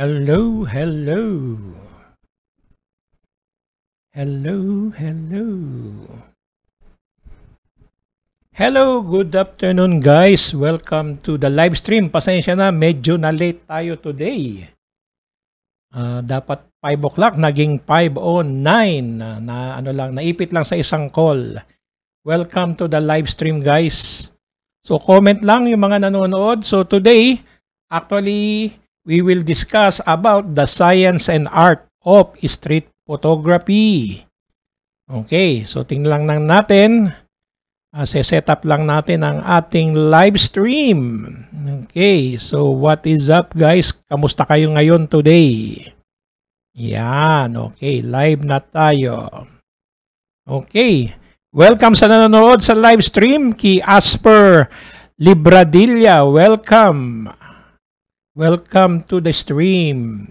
Hello, hello. Hello, hello. Hello, good afternoon guys. Welcome to the live stream. Pasensya na, medyo na late tayo today. Dapat 5 o'clock, naging 5:09 na naipit lang sa isang call. Welcome to the live stream guys. So comment lang yung mga nanonood. So today, actually, we will discuss about the science and art of street photography. Okay, so tingnan lang natin. Set up lang natin ang ating live stream. Okay, so what is up guys? Kamusta kayo ngayon today? Yan, okay, live na tayo. Okay, welcome sa nanonood sa live stream. Kay Asper Libradilla, welcome. Welcome to the stream.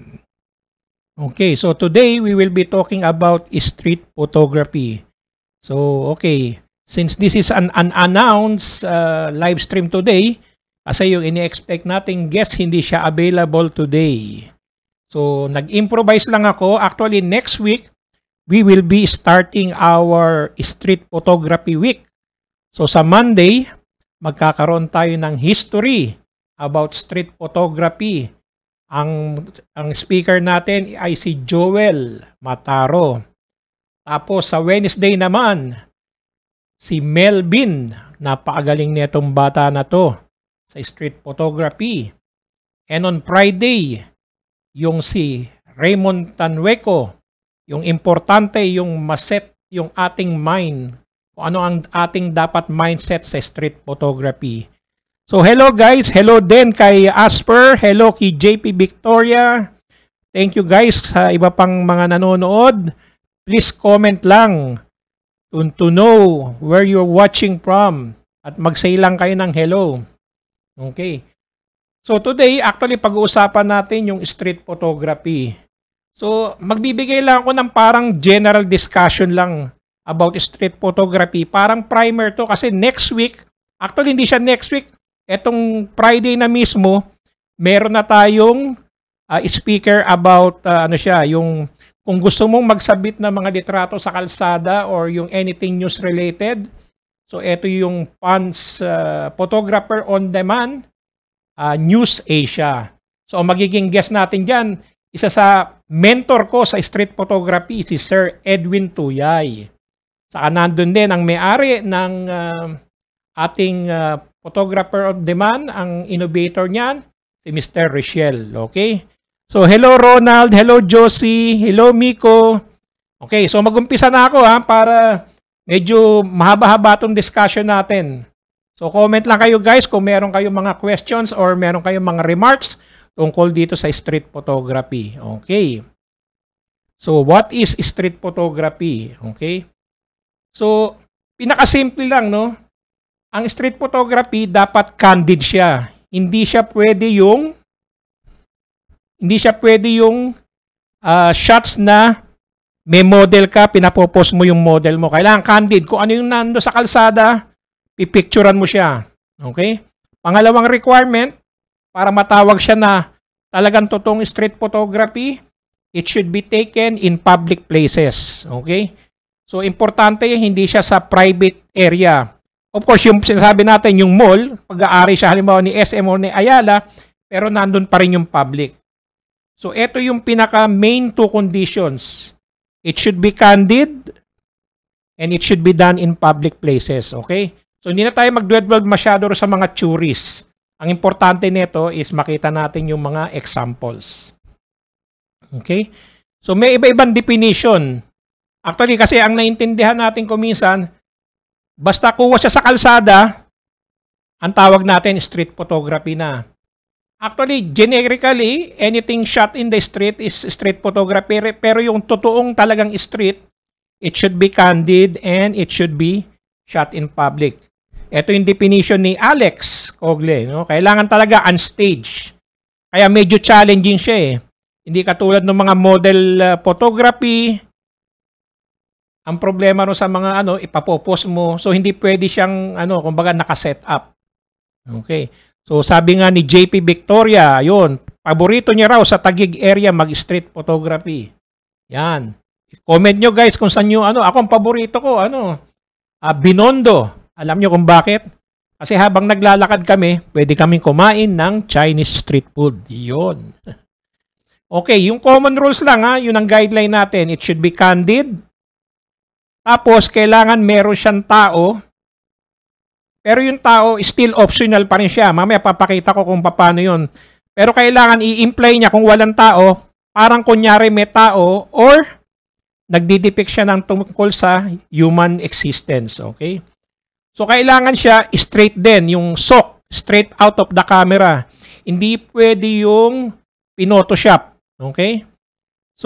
Okay, so today we will be talking about street photography. So, okay, since this is an unannounced live stream today, kasi yung ini-expect nating guest hindi siya available today. So, nag-improvise lang ako. Actually, next week, we will be starting our street photography week. So, sa Monday, magkakaroon tayo ng history about street photography. Ang speaker natin ay si Joel Mataro. Tapos sa Wednesday naman, si Melvin. Napakagaling nitong bata na to sa street photography. And on Friday, yung si Raymond Tanweco. Yung importante, yung maset yung ating mind. Kung ano ang ating dapat mindset sa street photography. So hello guys, hello din kay Asper, hello kay JP Victoria. Thank you guys sa iba pang mga nanonood. Please comment lang to know where you're watching from at mag-say lang kayo ng hello. Okay. So today actually pag-uusapan natin yung street photography. So magbibigay lang ako ng parang general discussion lang about street photography. Parang primer to kasi next week, actually hindi siya next week, etong Friday na mismo, meron na tayong speaker about yung kung gusto mong magsabit ng mga litrato sa kalsada or yung anything news related. So ito yung Pans photographer on demand, News Asia. So magiging guest natin diyan, isa sa mentor ko sa street photography, si Sir Edwin Tuyay. Saka nandun din ang may-ari ng ating photographer on demand, ang innovator niyan, si Mr. Richelle. Okay? So, hello Ronald, hello Josie, hello Miko. Okay, so mag-umpisa na ako para medyo mahaba-haba itong discussion natin. So, comment lang kayo guys kung meron kayong mga questions or meron kayong mga remarks tungkol dito sa street photography. Okay? So, what is street photography? Okay? So, pinakasimple lang, no? Ang street photography dapat candid siya. Hindi siya pwede yung shots na may model ka, pinapopost mo yung model mo. Kailangan candid. Kung ano yung nando sa kalsada, pipicturean mo siya. Okay? Pangalawang requirement, para matawag siya na talagang totoong street photography, it should be taken in public places. Okay? So, importante hindi siya sa private area. Of course, yung sinasabi natin, yung mall, pag-aari siya halimbawa ni SM o ni Ayala, pero nandun pa rin yung public. So, ito yung pinaka-main two conditions. It should be candid and it should be done in public places. Okay? So, hindi na tayo mag-dwell masyado sa mga tourists. Ang importante nito is makita natin yung mga examples. Okay? So, may iba-ibang definition. Actually, kasi ang naintindihan natin kuminsan, basta kuha siya sa kalsada, ang tawag natin street photography na. Actually, generically, anything shot in the street is street photography. Pero yung totoong talagang street, it should be candid and it should be shot in public. Ito yung definition ni Alex Cogle. No? Kailangan talaga unstage. Kaya medyo challenging siya eh. Hindi katulad ng mga model photography. Ang problema no sa mga ipapopost mo. So hindi pwede siyang kumbaga naka-set up. Okay. So sabi nga ni JP Victoria, ayun, Paborito niya raw sa Taguig area mag-street photography. Yan. Comment nyo guys kung saan nyo, ako ang paborito ko, Binondo. Alam nyo kung bakit? Kasi habang naglalakad kami, pwede kaming kumain ng Chinese street food. Yun. Okay, yung common rules lang yun ang guideline natin. It should be candid. Tapos, kailangan meron siyang tao. Pero yung tao, still optional pa rin siya. Mamaya papakita ko kung paano yun. Pero kailangan i-imply niya kung walang tao, parang kunyari may tao or nagdidepict siya ng tungkol sa human existence. Okay? So, kailangan siya straight din. Yung straight out of the camera. Hindi pwede yung pinotoshop. Okay? So,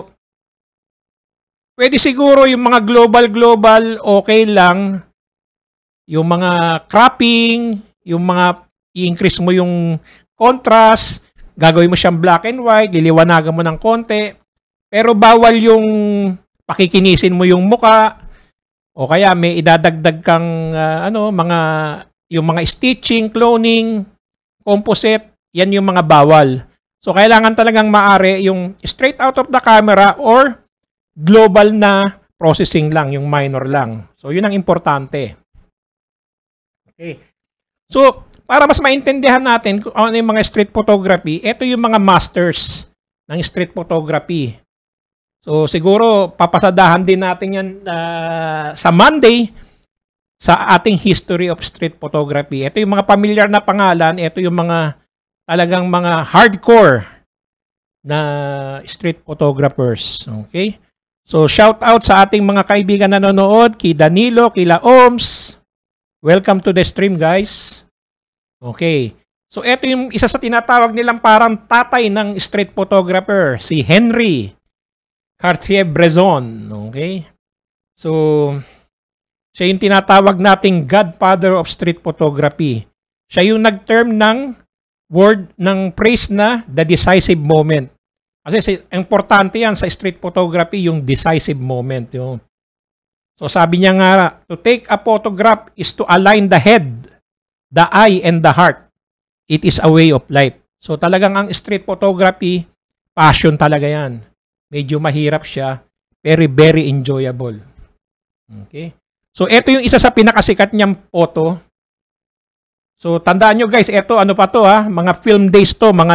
pwede siguro yung mga global, okay lang. Yung mga cropping, yung mga i-increase mo yung contrast, gagawin mo siyang black and white, liliwanagan mo ng konti. Pero bawal yung pakikinisin mo yung muka, o kaya may idadagdag kang yung mga stitching, cloning, composite, yan yung mga bawal. So, kailangan talagang maaari yung straight out of the camera or global na processing lang, yung minor lang. So, yun ang importante. Okay. So, para mas maintindihan natin kung ano yung mga street photography, ito yung mga masters ng street photography. So, siguro, papasadahan din natin yan sa Monday sa ating history of street photography. Ito yung mga familiar na pangalan, ito yung mga talagang mga hardcore na street photographers. Okay? So, shout out sa ating mga kaibigan na nanonood, kay Danilo, kila Oms. Welcome to the stream, guys. Okay. So, ito yung isa sa tinatawag nilang parang tatay ng street photographer, si Henry Cartier-Bresson. Okay? So, siya yung tinatawag nating godfather of street photography. Siya yung nag-term ng word ng praise na the decisive moment. Kasi importante yan sa street photography, yung decisive moment. Yung. So sabi niya nga, to take a photograph is to align the head, the eye, and the heart. It is a way of life. So talagang ang street photography, passion talaga yan. Medyo mahirap siya, very, very enjoyable. Okay? So ito yung isa sa pinakasikat niyang photo. So, tandaan nyo guys, ito ano pa to mga film days to, mga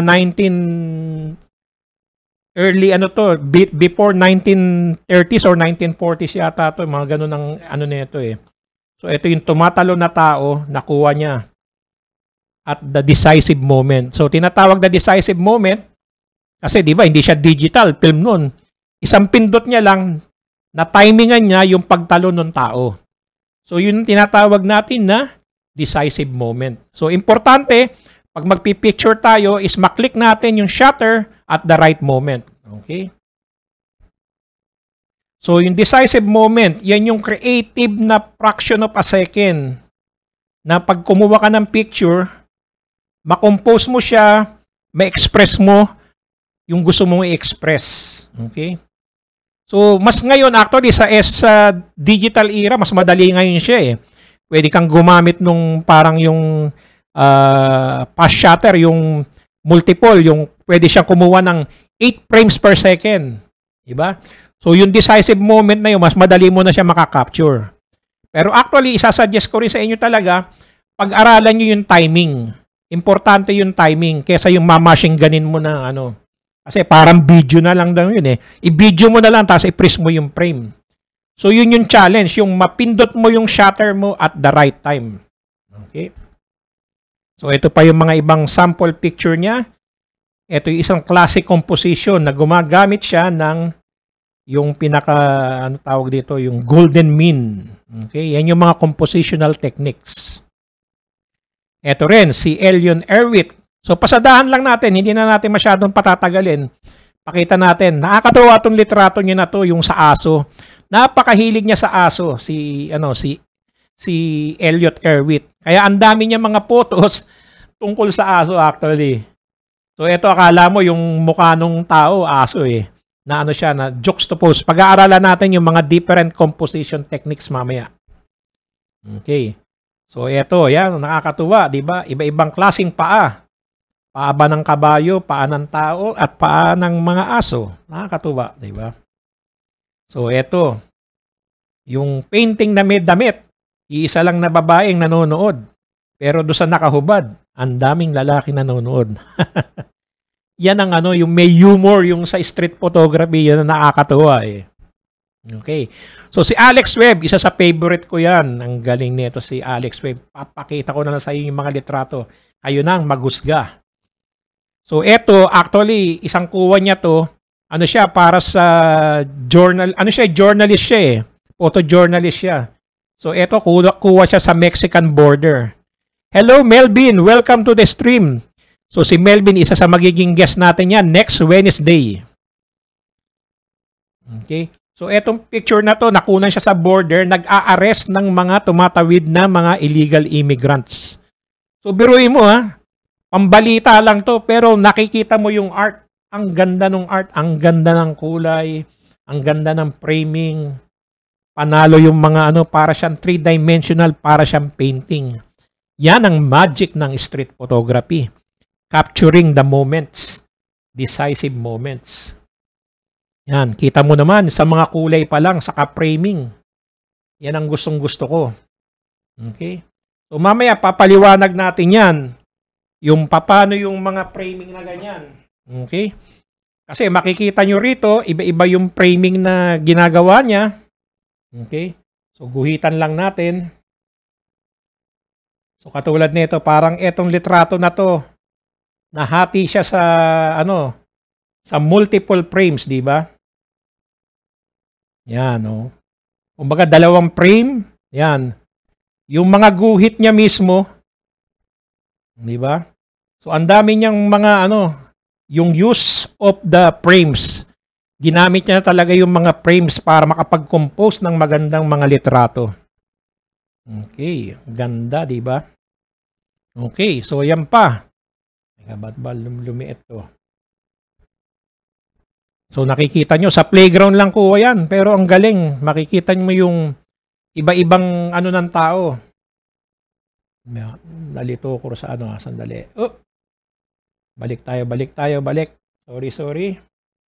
before 1930s or 1940s yata to, mga ganun ang na ito eh. So, ito yung tumatalo na tao, nakuha niya at the decisive moment. So, tinatawag na decisive moment kasi di ba hindi siya digital film noon. Isang pindot niya lang na timingan niya yung pagtalo ng tao. So, yun tinatawag natin na decisive moment. So, importante, pag magpipicture tayo, is maklik natin yung shutter at the right moment. Okay? So, yung decisive moment, yan yung creative na fraction of a second na pag kumuha ka ng picture, makompose mo siya, ma-express mo yung gusto mong i-express. Okay? So, mas ngayon, actually, sa digital era, mas madali ngayon siya eh. Pwede kang gumamit nung parang yung fast shutter, yung multiple, yung pwede siyang kumuha ng 8 frames per second. Diba? So, yung decisive moment na yun, mas madali mo na siya makakapture. Pero actually, isasuggest ko rin sa inyo talaga, pag-aralan nyo yung timing. Importante yung timing kesa yung mamashing ganin mo na Kasi parang video na lang daw yun eh. I-video mo na lang, tapos i-freeze mo yung frame. So, yun yung challenge, yung mapindot mo yung shutter mo at the right time. Okay? So, ito pa yung mga ibang sample picture niya. Ito yung isang classic composition na gumagamit siya ng yung tawag dito, yung golden mean. Okay? Yan yung mga compositional techniques. Ito rin, si Elion Erwitt. So, pasadahan lang natin, hindi na natin masyadong patatagalin. Pakita natin, nakakatawa itong litrato niya na to, yung sa aso. Napakahilig niya sa aso, si Elliot Erwitt. Kaya ang dami niya mga photos tungkol sa aso actually. So ito akala mo yung mukha ng tao, aso eh. Na siya, na juxtapose. Pag-aaralan natin yung mga different composition techniques mamaya. Okay. So ito, yan, nakakatuwa, di ba? Iba-ibang klaseng paa. Paa ba ng kabayo, paa ng tao, at paa ng mga aso. Nakakatuwa, di ba? So, eto. Yung painting na may damit. Iisa lang na babaeng nanonood. Pero doon sa nakahubad, ang daming lalaki nanonood. Yan ang ano, yung may humor, yung sa street photography, yan ang nakakatuwa eh. Okay. So si Alex Webb, isa sa favorite ko yan. Ang galing nito si Alex Webb. Papakita ko na lang sa inyo yung mga litrato. Kayo nang maghusga. So eto, actually, isang kuha niya to. Ano siya, para sa journal, ano siya, journalist siya eh. Photojournalist siya. So eto, kuha siya sa Mexican border. Hello Melvin, welcome to the stream. So si Melvin, isa sa magiging guest natin yan next Wednesday. Okay. So etong picture na to, nakunan siya sa border, nag-a-arrest ng mga tumatawid na mga illegal immigrants. So biruin mo ha, pambalita lang to, pero nakikita mo yung art. Ang ganda ng art, ang ganda ng kulay, ang ganda ng framing. Panalo yung mga ano, para siyang three-dimensional, para siyang painting. Yan ang magic ng street photography. Capturing the moments, decisive moments. Yan, kita mo naman sa mga kulay pa lang, saka framing. Yan ang gustong-gusto ko. Okay? So mamaya papaliwanag natin yan. Yung paano yung mga framing na ganyan. Okay? Kasi makikita nyo rito, iba-iba yung framing na ginagawa niya. Okay? So guhitan lang natin. So katulad nito, parang etong litrato na to, nahati siya sa ano, sa multiple frames, di ba? Yan, oh. Kumbaga dalawang frame, yan. Yung mga guhit niya mismo, di ba? So ang dami niyang mga ano, yung use of the frames. Ginamit niya talaga yung mga frames para makapag-compose ng magandang mga litrato. Okay, ganda, di ba? Okay, so yan pa. Ba't ba lumiit to? So nakikita nyo, sa playground lang ko yan. Pero ang galing, makikita nyo yung iba-ibang ano ng tao. Nalito ko sa ano, sandali. Oh! Balik tayo. Sorry.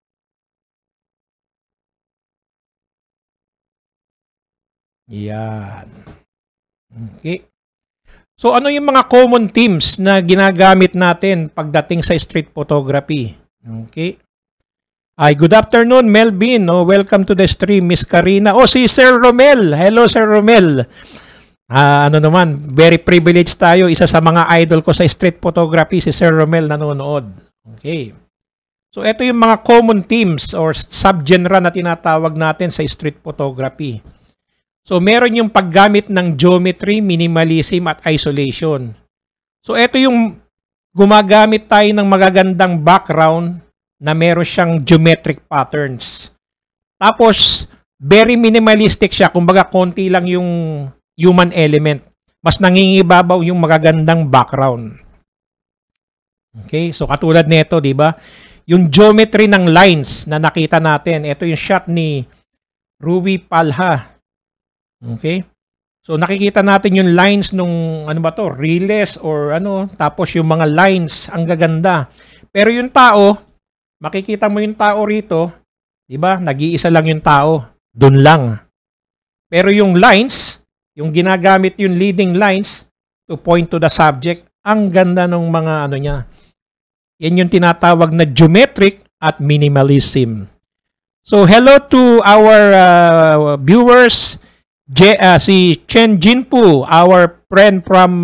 Yan. Okay. So ano yung mga common themes na ginagamit natin pagdating sa street photography? Okay. Ay, good afternoon, Melvin. Oh, welcome to the stream, Miss Karina. Oh, si Sir Romel. Hello, Sir Romel. Ano naman, very privileged tayo. Isa sa mga idol ko sa street photography, si Sir Romel nanonood. Okay. So, ito yung mga common themes or subgenre na tinatawag natin sa street photography. So, meron yung paggamit ng geometry, minimalism, at isolation. So, ito yung gumagamit tayo ng magagandang background na meron siyang geometric patterns. Tapos, very minimalistic siya. Kumbaga, konti lang yung human element. Mas nangingibabaw yung magagandang background. Okay? So, katulad nito, di ba? Yung geometry ng lines na nakita natin. Ito yung shot ni Rui Palha. Okay? So, nakikita natin yung lines nung, ano ba to? Riles or ano. Tapos, yung mga lines, ang gaganda. Pero yung tao, makikita mo yung tao rito, di ba? Nag-iisa lang yung tao. Doon lang. Pero yung lines, yung ginagamit yung leading lines to point to the subject, ang ganda ng mga ano niya. Yan yung tinatawag na geometric at minimalism. So, hello to our viewers. Si Chen Jinpu, our friend from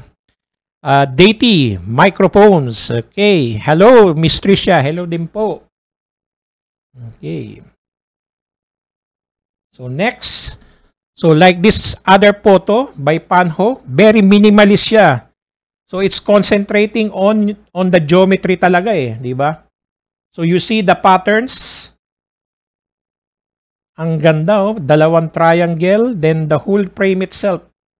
Deity Microphones. Okay. Hello, Miss Tricia. Hello din po. Okay. So, next. So, like this other photo by Panho, very minimalist siya. So, it's concentrating on the geometry talaga eh. Di ba? So, you see the patterns. Ang ganda oh. Dalawang triangle, then the whole frame itself.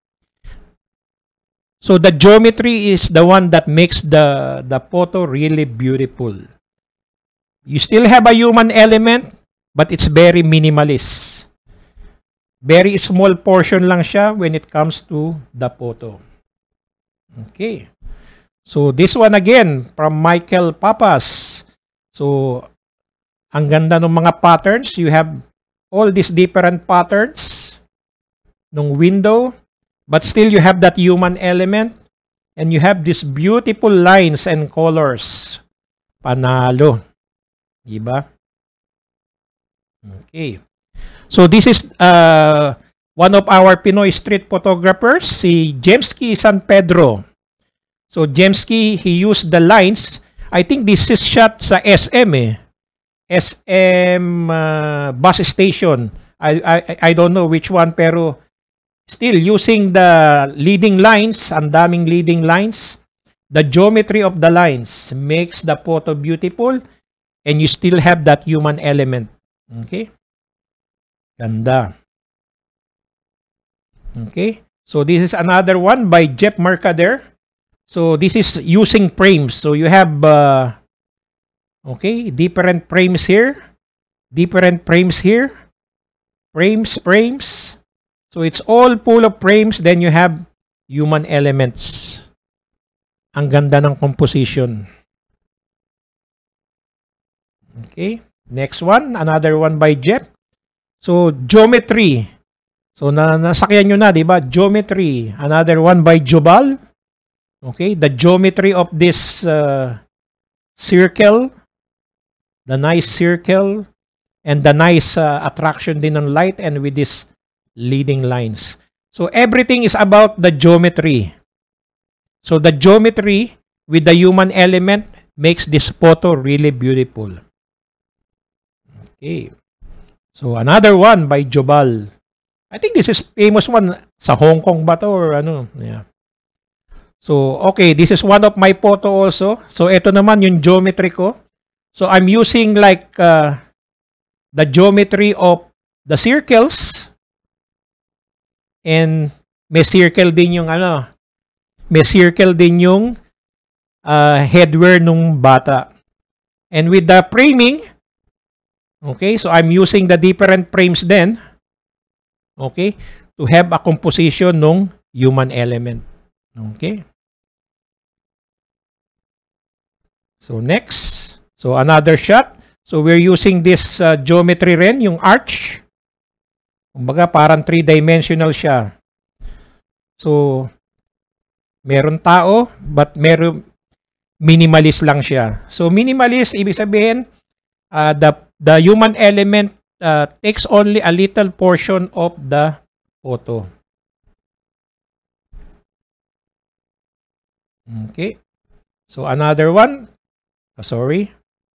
So the geometry is the one that makes the photo really beautiful. You still have a human element, but it's very minimalist. Very small portion lang siya when it comes to the photo. Okay. So this one again from Michael Papas. So ang ganda ng mga patterns. You have all these different patterns ng window, but still you have that human element, and you have these beautiful lines and colors. Panalo. Diba? Okay. So this is one of our Pinoy street photographers, si Jemski San Pedro. So Jemski, he used the lines. I think this is shot sa SM SM bus station. I don't know which one, pero still using the leading lines, ang daming leading lines. The geometry of the lines makes the photo beautiful, and you still have that human element. Okay? Ganda. Okay? So this is another one by Jeff Mercader. So this is using frames. So you have okay, different frames here. Different frames here. Frames. So it's all full of frames. Then you have human elements. Ang ganda ng composition. Okay. Next one. Another one by Jeff. So geometry. So nasakyan nyo na, di ba? Geometry. Another one by Jubal. Okay. The geometry of this circle. The nice circle. And the nice attraction din ng light, and with these leading lines. So everything is about the geometry. So the geometry with the human element makes this photo really beautiful. Okay. So another one by Jobal. I think this is famous one sa Hong Kong ba to or ano? Yeah. So okay, this is one of my photo also. So ito naman yung geometry ko. So I'm using like the geometry of the circles, and may circle din yung ano, may circle din yung headwear nung bata. And with the framing, okay, so I'm using the different frames then, okay, to have a composition nung human element. Okay. So next, so another shot. So we're using this geometry rin, yung arch. Kumbaga parang 3-dimensional siya. So meron tao, but meron minimalist lang siya. So minimalist, ibig sabihin, the human element takes only a little portion of the photo. Okay. So another one. Sorry.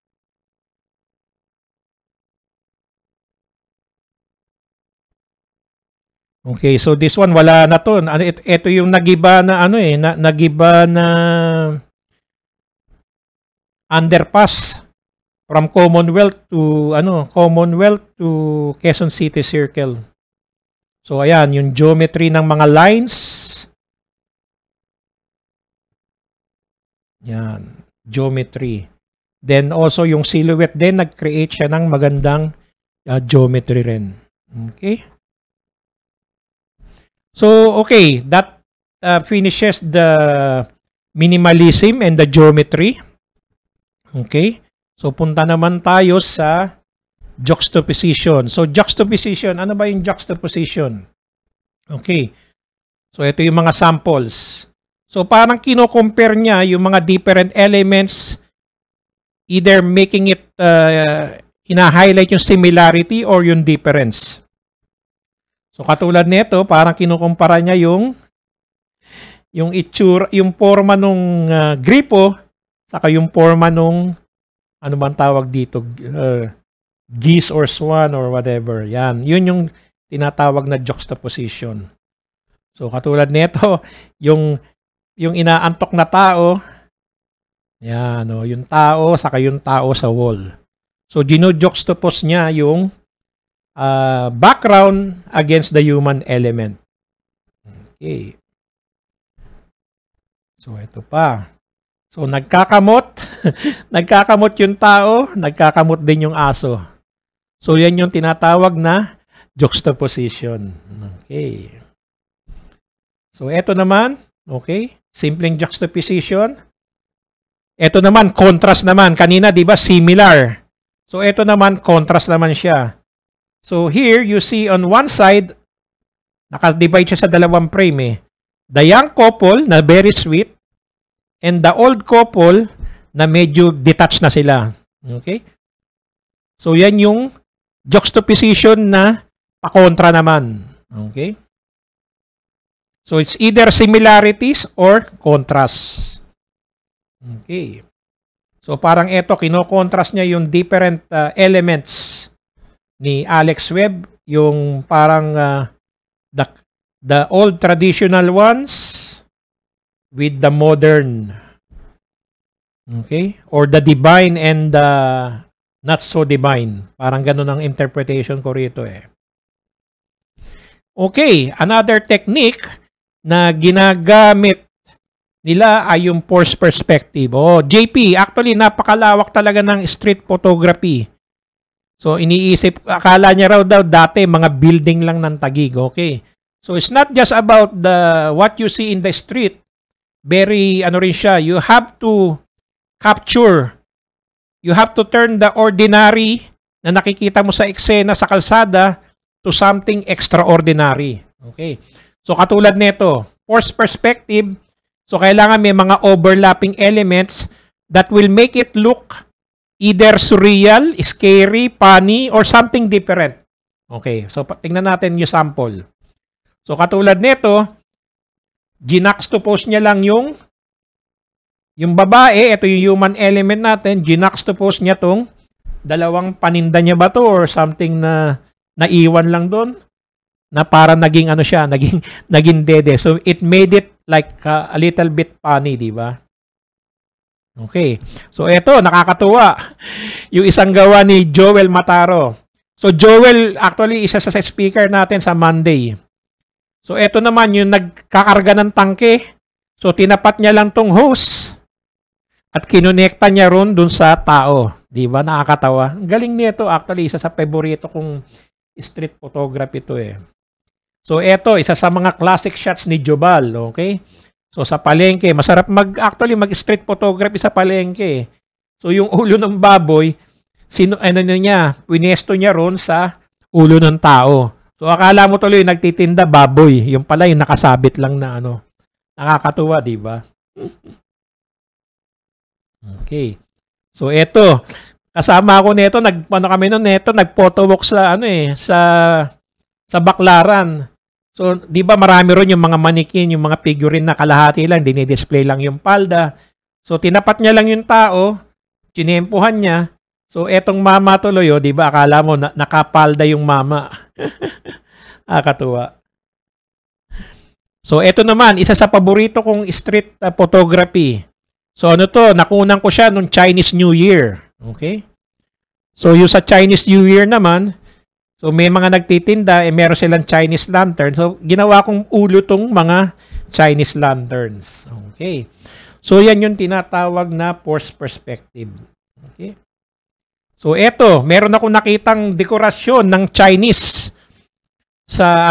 Okay, so this one wala na to. Ito yung nagiba na ano nagiba na underpass from Commonwealth to Quezon City Circle. So ayan, yung geometry ng mga lines. Yan, geometry. Then also yung silhouette din, nag-create siya ng magandang geometry rin. Okay? So, okay, that finishes the minimalism and the geometry. Okay? So, punta naman tayo sa juxtaposition. So, juxtaposition, ano ba yung juxtaposition? Okay. So, ito yung mga samples. So, parang kino-compare niya yung mga different elements, either making it, ina-highlight yung similarity or yung difference. So katulad nito, parang kinukumpara niya yung itsura, yung forma nung gripo saka yung forma nung ano bang tawag dito, geese or swan or whatever. Yan, yun yung tinatawag na juxtaposition. So katulad nito, yung inaantok na tao, yan, yung tao saka yung tao sa wall. So gino-juxtapose niya yung background against the human element. Okay. So, ito pa. So, nagkakamot. Nagkakamot yung tao, nagkakamot din yung aso. So, yan yung tinatawag na juxtaposition. Okay. So, ito naman, okay, simpleng juxtaposition. Ito naman, contrast naman. Kanina, di ba, similar. So, ito naman, contrast naman siya. So, here, you see on one side, naka-divide siya sa dalawang frame eh. The young couple na very sweet and the old couple na medyo detached na sila. Okay? So, yan yung juxtaposition na pakontra naman. Okay? So, it's either similarities or contrast. Okay. So, parang ito, kino-contrast niya yung different elements ni Alex Webb. Yung parang the old traditional ones with the modern. Okay? Or the divine and the not so divine. Parang ganun ang interpretation ko rito eh. Okay. Another technique na ginagamit nila ay yung force perspective. Oh, JP, actually napakalawak talaga ng street photography. So iniisip, akala niya raw daw dati mga building lang ng Taguig. Okay. So it's not just about the what you see in the street. Very ano rin siya, you have to capture. You have to turn the ordinary na nakikita mo sa eksena sa kalsada to something extraordinary. Okay. So katulad nito, force perspective. So, kailangan may mga overlapping elements that will make it look either surreal, scary, funny, or something different. Okay. So, tingnan natin yung sample. So, katulad nito, ginaxtopose niya lang yung babae. Ito yung human element natin. Ginaxtopose niya tong dalawang paninda niya ba to or something na naiwan lang doon na para naging ano siya, naging dede. So, it made it like a little bit funny, di ba? Okay. So, eto, nakakatuwa. Yung isang gawa ni Joel Mataro. So, Joel, actually, isa sa speaker natin sa Monday. So, eto naman, yung nagkakarga ng tangke. So, tinapat niya lang tong hose at kinonekta niya ron dun sa tao. Di ba? Nakakatawa. Ang galing nito, actually, isa sa favorito kong street photography to eh. So, eto, isa sa mga classic shots ni Jobal, okay? So, sa palengke, masarap mag-street photography sa palengke. So, yung ulo ng baboy, pinesto niya ron sa ulo ng tao. So, akala mo tuloy, nagtitinda baboy. Yung pala, yung nakasabit lang na ano. Nakakatuwa, di ba? Okay. So, eto, kasama ako nito, nag-photo walk sa, sa Baclaran. So, di ba marami ron yung mga manikin, yung mga figurine na kalahati lang, dinidisplay lang yung palda. So, tinapat niya lang yung tao, chinempuhan niya. So, etong mama tuloy, di ba, akala mo nakapalda yung mama. Nakakatuwa. So, eto naman, isa sa paborito kong street photography. So, ano to, nakunan ko siya nung Chinese New Year. Okay? So, yung sa Chinese New Year naman, so, may mga nagtitinda, meron silang Chinese lantern. So, ginawa kong ulo tong mga Chinese lanterns. Okay. So, yan yung tinatawag na force perspective. Okay. So, eto, meron akong nakitang dekorasyon ng Chinese sa,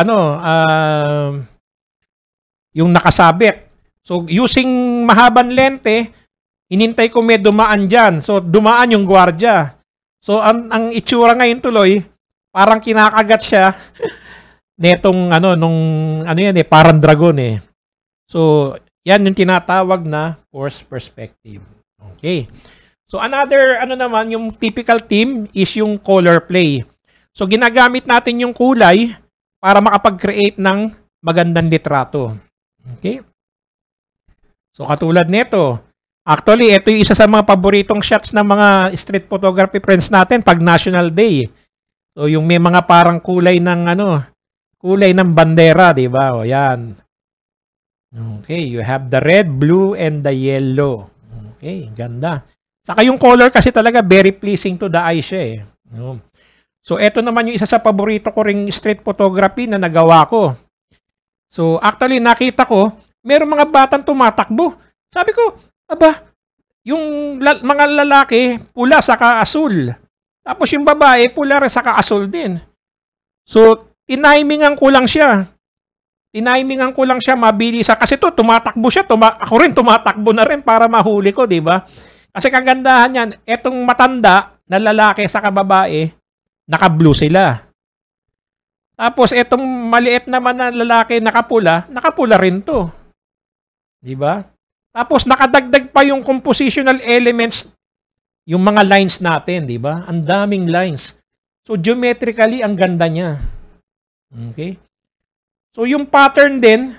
yung nakasabit. So, using mahabang lente, hinintay ko may dumaan dyan. So, dumaan yung gwardiya. So, ang itsura ngayon tuloy, parang kinakagat siya netong parang dragon eh. So, yan yung tinatawag na force perspective. Okay. So, another, yung typical theme is yung color play. So, ginagamit natin yung kulay para makapag-create ng magandang litrato. Okay. So, katulad nito, actually, ito yung isa sa mga paboritong shots ng mga street photography friends natin pag National Day. So, yung may mga parang kulay ng kulay ng bandera, di ba? O, yan. Okay, you have the red, blue, and the yellow. Okay, ganda. Saka yung color kasi talaga very pleasing to the eye siya eh. So, eto naman yung isa sa paborito ko ring street photography na nagawa ko. So, actually, nakita ko, meron mga batang tumatakbo. Sabi ko, aba, yung mga lalaki, pula saka asul. Tapos yung babae, pula rin saka asul din. So, tinimingan ko lang siya. Tinimingan ko lang siya, mabilis. Kasi to tumatakbo siya. Ako rin tumatakbo na rin para mahuli ko, di ba? Kasi kagandahan yan, etong matanda na lalaki sa kababae, naka-blue sila. Tapos etong maliit naman na lalaki nakapula rin to. 'Di ba? Tapos nakadagdag pa yung compositional elements, yung mga lines natin, 'di ba? Ang daming lines. So geometrically ang ganda niya. Okay? So yung pattern din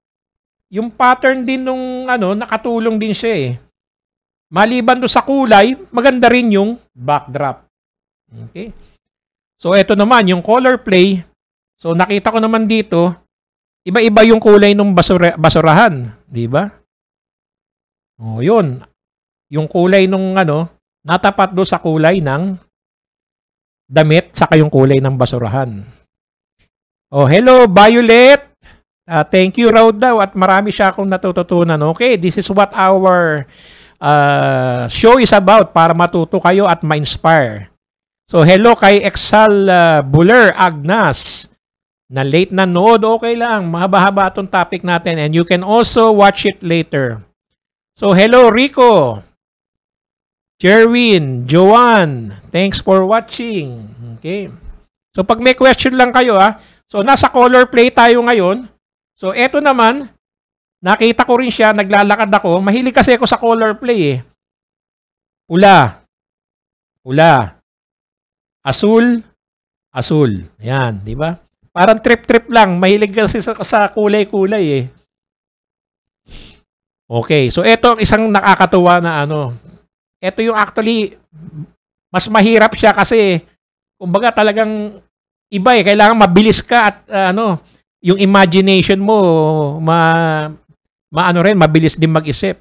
nung nakatulong din siya eh. Maliban do sa kulay, maganda rin yung backdrop. Okay? So ito naman yung color play. So nakita ko naman dito, iba-iba yung kulay ng basurahan, 'di ba? Oh, 'yun. Yung kulay nung natapat do sa kulay ng damit saka yung kulay ng basurahan. Oh, hello Violet. Thank you raw daw at marami siya akong natututunan. Okay, this is what our show is about, para matuto kayo at ma-inspire. So hello kay Exal Buller Agnas na late na nood, okay lang, mahaba-haba itong topic natin and you can also watch it later. So hello Rico, Jerwin, Joanne, thanks for watching. Okay. So pag may question lang kayo so nasa color play tayo ngayon. So eto naman, nakita ko rin siya, naglalakad ako. Mahilig kasi ako sa color play eh. Pula. Pula. Asul. Asul. Yan, di ba? Parang trip-trip lang. Mahilig kasi sa kulay-kulay eh. Okay, so ito ang isang nakakatuwa na Ito yung actually, mas mahirap siya kasi, kumbaga talagang iba eh. Kailangan mabilis ka at yung imagination mo, mabilis din mag-isip.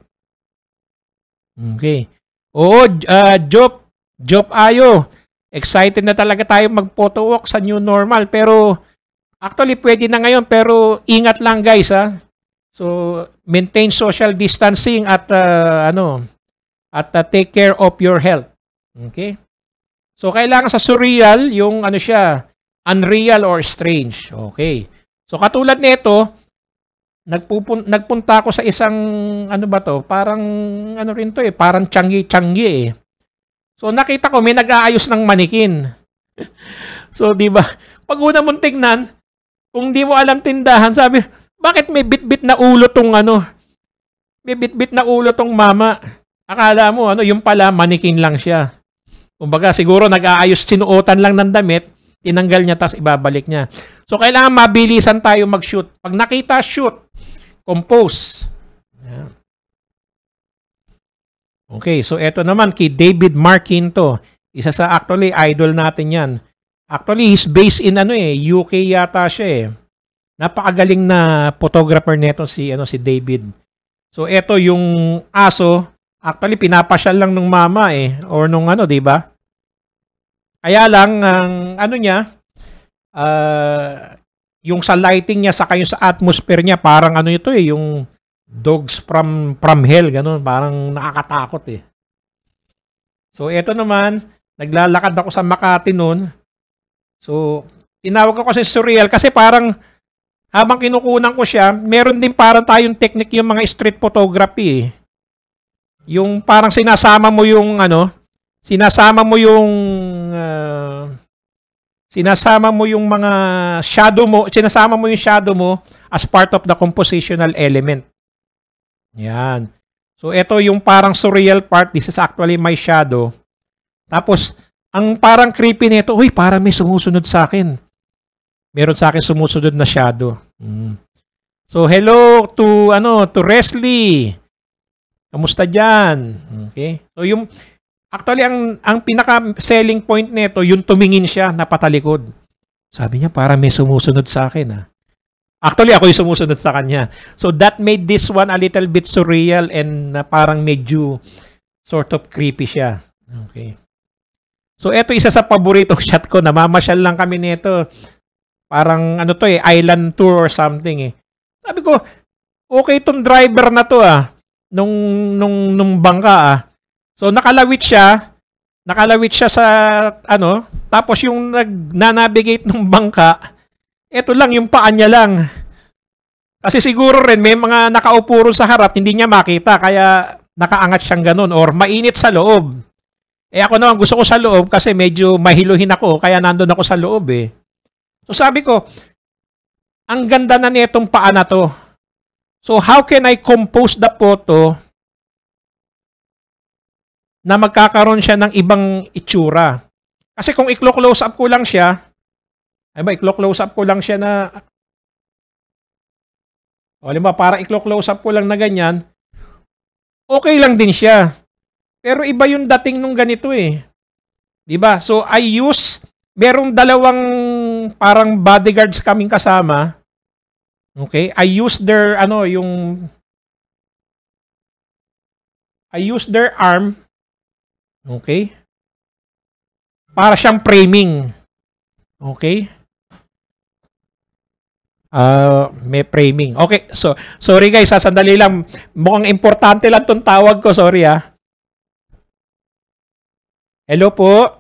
Okay. Oo, Job Ayo. Excited na talaga tayo mag-photo walk sa new normal. Pero, actually, pwede na ngayon. Pero, ingat lang guys, So, maintain social distancing at, take care of your health. Okay? So, kailangan sa surreal, yung unreal or strange. Okay. So, katulad nito, nagpunta ako sa isang, parang, rin to eh, parang tiyanggi eh. So, nakita ko, may nag-aayos ng manikin. So, di ba, pag una mong tignan, kung di mo alam tindahan, sabi, bakit may bit-bit na ulo tong may bit-bit na ulo tong mama? Akala mo, yung pala, manikin lang siya. Kumbaga, siguro nag-aayos, sinuotan lang ng damit, tinanggal niya, tapos ibabalik niya. So, kailangan mabilisan tayo mag-shoot. Pag nakita, shoot. Compose. Yan. Okay, so eto naman kay David Markin to. Isa sa actually idol natin yan. Actually, he's based in UK yata siya eh. Napakagaling na photographer neto si David. So, eto yung aso. Actually, pinapasyal lang ng mama eh. Or nung di ba? Kaya lang, ang niya, yung sa lighting niya, saka yung sa atmosphere niya, parang ito eh, yung dogs from hell, ganun, parang nakakatakot eh. So, eto naman, naglalakad ako sa Makati noon. So, tinawag ko kasi surreal kasi parang, habang kinukunan ko siya, meron din parang tayong technique yung mga street photography eh. Yung parang sinasama mo yung mga shadow mo, sinasama mo yung shadow mo as part of the compositional element. Yan. So, ito yung parang surreal part. This is actually my shadow. Tapos, ang parang creepy nito, uy, parang may sumusunod sa akin. Meron sa akin sumusunod na shadow. So, hello to Resli. Kamusta dyan? Okay. So, actually, ang pinaka-selling point nito, yung tumingin siya na patalikod. Sabi niya, parang may sumusunod sa akin. Actually, ako yung sumusunod sa kanya. So, that made this one a little bit surreal and parang medyo sort of creepy siya. Okay. So, eto isa sa paborito shot ko. Namamasyal lang kami nito. Parang, island tour or something eh. Sabi ko, okay itong driver na to nung bangka So, nakalawit siya sa, tapos yung nag-navigate ng bangka, ito lang, yung paa niya lang. Kasi siguro rin, may mga nakaupo rin sa harap, hindi niya makita, kaya nakaangat siyang ganun or mainit sa loob. Eh ako naman gusto ko sa loob kasi medyo mahiluhin ako kaya nandun ako sa loob eh. So sabi ko, ang ganda na nitong paa na to. So how can I compose the photo na magkakaroon siya ng ibang itsura? Kasi kung i-close up ko lang siya, i-close up ko lang siya na, para i-close up ko lang na ganyan, okay lang din siya. Pero iba yung dating nung ganito eh. Diba? So merong dalawang parang bodyguards kaming kasama. Okay? I use their arm. Okay? Para siyang framing. Okay? May framing. Okay, so sorry guys, sandali lang. Mukhang importante lang tong tawag ko, sorry ah. Hello po.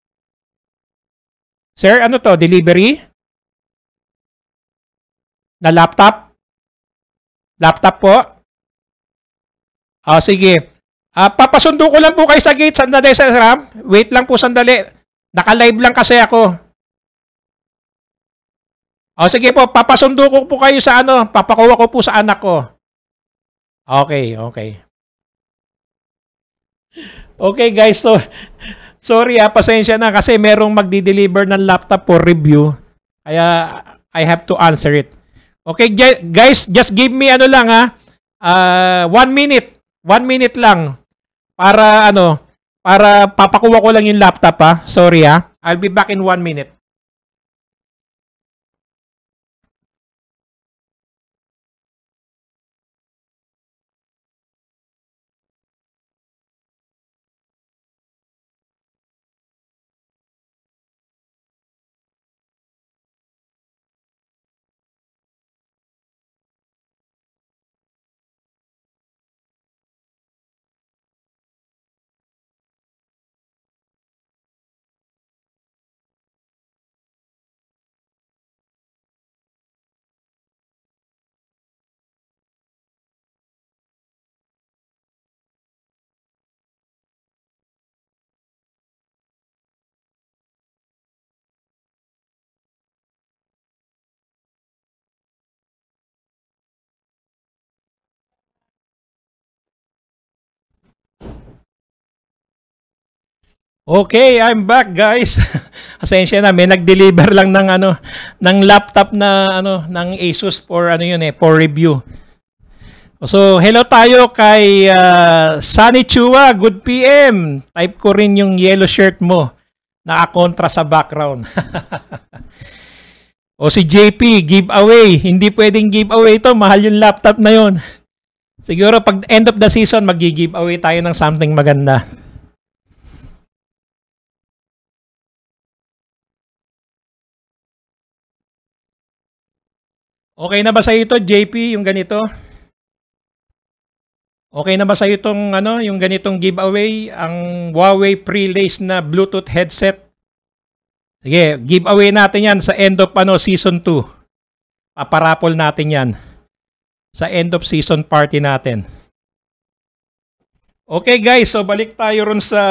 Sir, ano to? Delivery? Na laptop? Laptop po? Sige. Papasundo ko lang po kayo sa gate. Sandali, Sir Ram. Wait lang po sandali. Naka-live lang kasi ako. Sige po. Papasundo ko po kayo sa papakuha ko po sa anak ko. Okay. Okay guys, so sorry pasensya na kasi merong magdi-deliver ng laptop for review. Kaya I have to answer it. Okay guys, just give me 1 minute. 1 minute lang para para papakuha ko lang yung laptop Sorry I'll be back in 1 minute. Okay, I'm back guys. Asensya na, may nag-deliver lang ng ng laptop na ng Asus for for review. So, hello tayo kay Sunny Chua, good PM. Type ko rin yung yellow shirt mo na kontra sa background. O si JP, giveaway. Hindi pwedeng giveaway ito, mahal yung laptop na yon. Siguro pag end of the season, magi-giveaway tayo ng something maganda. Okay na ba sa ito, JP, yung ganito? Okay na ba sa itong yung ganitong giveaway, ang Huawei pre-lace na Bluetooth headset? Sige, giveaway natin 'yan sa end of season 2. Paparapol natin 'yan sa end of season party natin. Okay guys, so balik tayo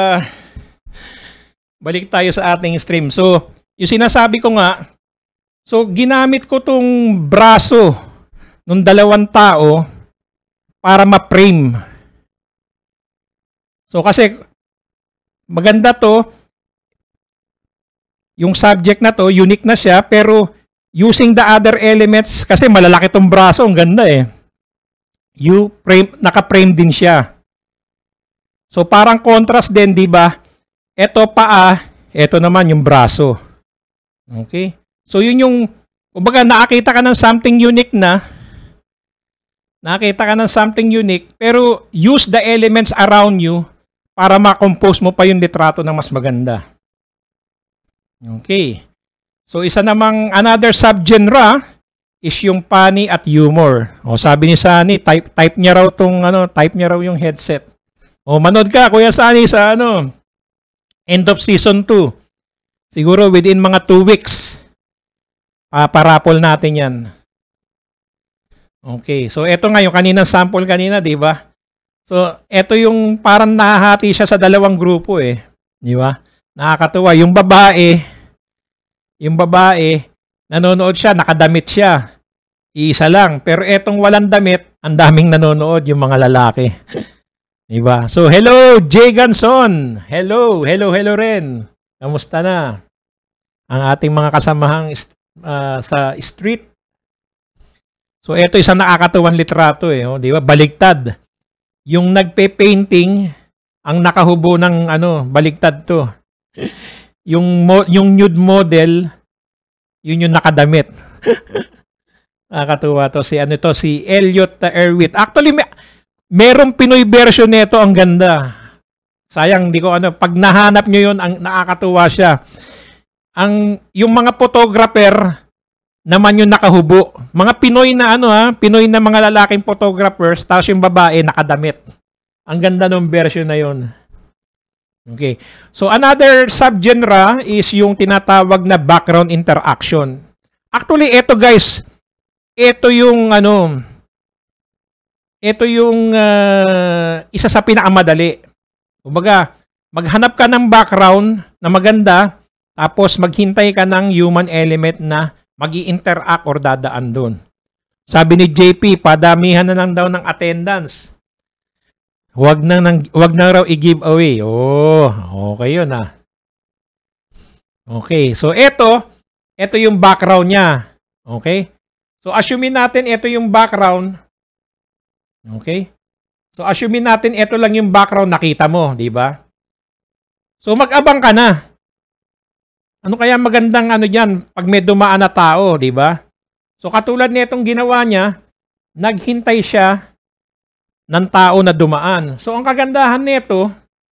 sa ating stream. So, yung sinasabi ko nga, so, ginamit ko tong braso ng dalawang tao para ma-frame. So, kasi maganda to. Yung subject na to, unique na siya, pero using the other elements, kasi malalaki tong braso, ang ganda eh. Naka-frame din siya. So, parang contrast din, di ba? Ito paa, ito naman yung braso. Okay? So, yun yung, kumbaga, nakakita ka ng something unique pero use the elements around you para ma-compose mo pa yung litrato ng mas maganda. Okay. So, isa namang, another subgenre is yung funny at humor. O, sabi ni Sunny, type niya raw yung headset. O, manood ka, Kuya Sunny, sa end of season 2. Siguro within mga 2 weeks. Paparapol natin yan. Okay. So, ito nga yung kaninang sample kanina, di ba? So, ito yung parang nahahati siya sa dalawang grupo eh. Di ba? Nakakatuwa. Yung babae, nanonood siya, nakadamit siya. Isa lang. Pero etong walang damit, ang daming nanonood yung mga lalaki. Di ba? So, hello, Jay Ganson. Hello rin. Kamusta na? Ang ating mga kasamahang sa street. So, ito isang nakakatuwang litrato eh. Oh, di ba? Baligtad. Yung nagpe-painting, ang nakahubo ng baligtad to. yung nude model, yun yung nakadamit. Nakakatuwa to. Si Elliot Erwit. Actually, merong Pinoy version nito, ang ganda. Sayang, di ko pag nahanap nyo yun, ang nakakatuwa siya. Yung mga photographer, naman yung nakahubo. Mga Pinoy na Pinoy na mga lalaking photographers, tapos yung babae nakadamit. Ang ganda ng version na yun. Okay. So another subgenre is yung tinatawag na background interaction. Actually, ito guys, ito yung isa sa pinakamadali. Kumbaga, maghanap ka ng background na maganda, tapos maghintay ka ng human element na magi-interact or dadaan doon. Sabi ni JP, padamihan na lang daw ng attendance. Wag na raw i-give away. Oh, okay yun ah. Okay, so ito yung background niya. Okay? So assuming natin ito yung background. Okay? So assuming natin ito lang yung background nakita mo, di ba? So mag-abang ka na. Ano kaya magandang diyan pag may dumaan na tao, di ba? So katulad nitong ginawa niya, naghintay siya ng tao na dumaan. So ang kagandahan nito,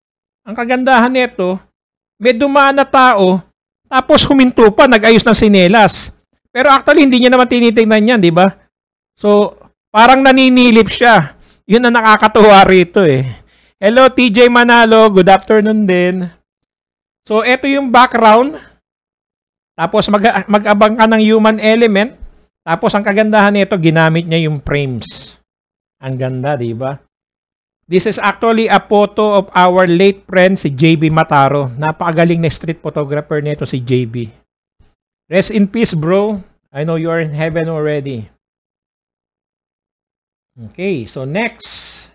may dumaan na tao, tapos huminto pa, nag-ayos ng sinelas. Pero actually hindi niya naman tinitingnan yan, di ba? So parang naninilip siya. Yun ang nakakatuwa rito eh. Hello TJ Manalo, good afternoon din. So ito yung background. Tapos mag-abang ka ng human element. Tapos ang kagandahan nito, ginamit niya yung frames. Ang ganda, di ba? This is actually a photo of our late friend si JB Mataro. Napakagaling na street photographer nito si JB. Rest in peace, bro. I know you are in heaven already. Okay, so next.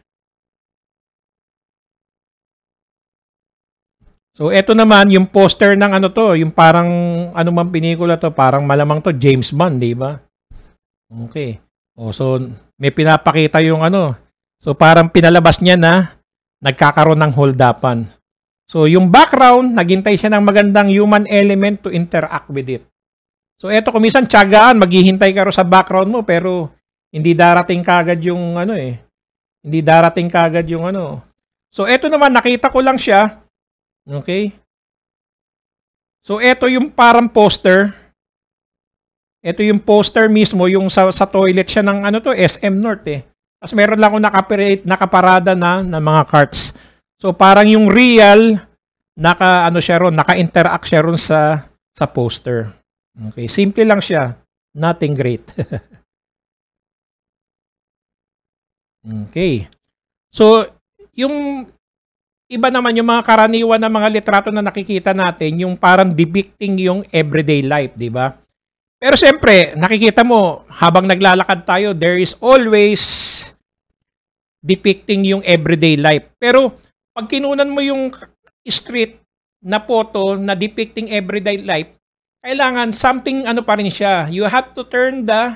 So, ito naman, yung poster ng yung parang, man pelikula to, parang malamang to, James Bond, di ba? Okay. So, may pinapakita yung So, parang pinalabas niya na nagkakaroon ng hold-upan. So, yung background, naghintay siya ng magandang human element to interact with it. So, ito, kung minsan, tiyagaan, maghihintay ka rin sa background mo, pero hindi darating kagad yung Hindi darating kagad yung So, ito naman, nakita ko lang siya. Okay? So, ito yung parang poster. Ito yung poster mismo, yung sa toilet siya ng SM North eh. Tapos meron lang akong nakaparada na mga carts. So, parang yung real, naka-interact siya ron sa poster. Okay, simple lang siya. Nothing great. Okay. So, yung iba naman, yung mga karaniwan na mga litrato na nakikita natin, yung parang depicting yung everyday life, di ba? Pero siyempre, nakikita mo, habang naglalakad tayo, there is always depicting yung everyday life. Pero, pag kinunan mo yung street na photo na depicting everyday life, kailangan something pa rin siya. You have to turn the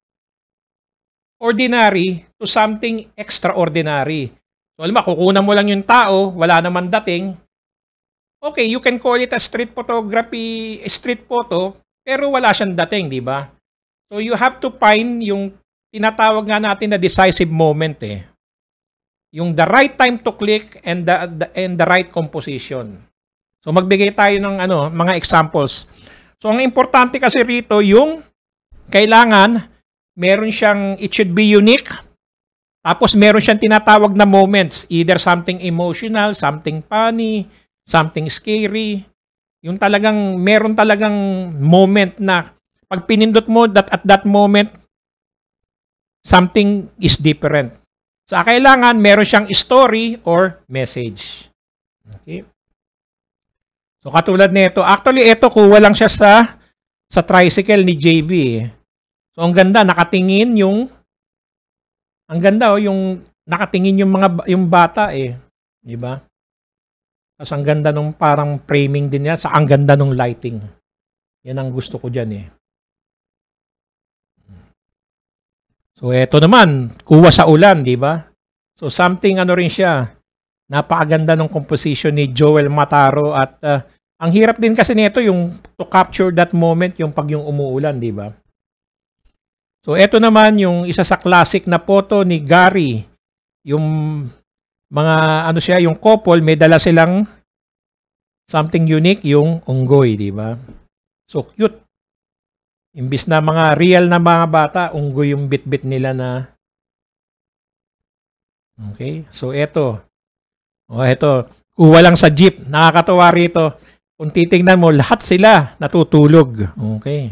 ordinary to something extraordinary. So, alam mo, kukunan mo lang yung tao, wala naman dating. Okay, you can call it a street photography, street photo, pero wala siyang dating, di ba? So, you have to find yung tinatawag nga natin na decisive moment eh. Yung the right time to click and the right composition. So, magbigay tayo ng mga examples. So, ang importante kasi rito, yung kailangan, meron siyang, it should be unique. Tapos meron siyang tinatawag na moments, either something emotional, something funny, something scary. Yung talagang, meron talagang moment na pag pinindot mo at that moment, something is different. So, kailangan meron siyang story or message. Okay? So, katulad nito, actually, ito kuha lang siya sa tricycle ni JB. So, ang ganda, nakatingin yung, ang ganda, yung nakatingin yung bata eh. Di ba? Tapos, ang ganda nung parang framing din niya, sa ang ganda nung lighting. Yan ang gusto ko dyan eh. So, eto naman, kuha sa ulan, di ba? So, something ano rin siya, napakaganda ng composition ni Joel Mataro at ang hirap din kasi nito yung to capture that moment, yung pag yung umuulan, di ba? So, eto naman yung isa sa classic na photo ni Gary, yung mga, ano siya, yung couple, may dala silang something unique, yung unggoy, di ba? So, cute. Imbis na mga real na mga bata, unggoy yung bit-bit nila na. Okay? So, eto. O, eto. Kuha lang sa jeep. Nakakatawa rito. Kung titingnan mo, lahat sila natutulog. Okay.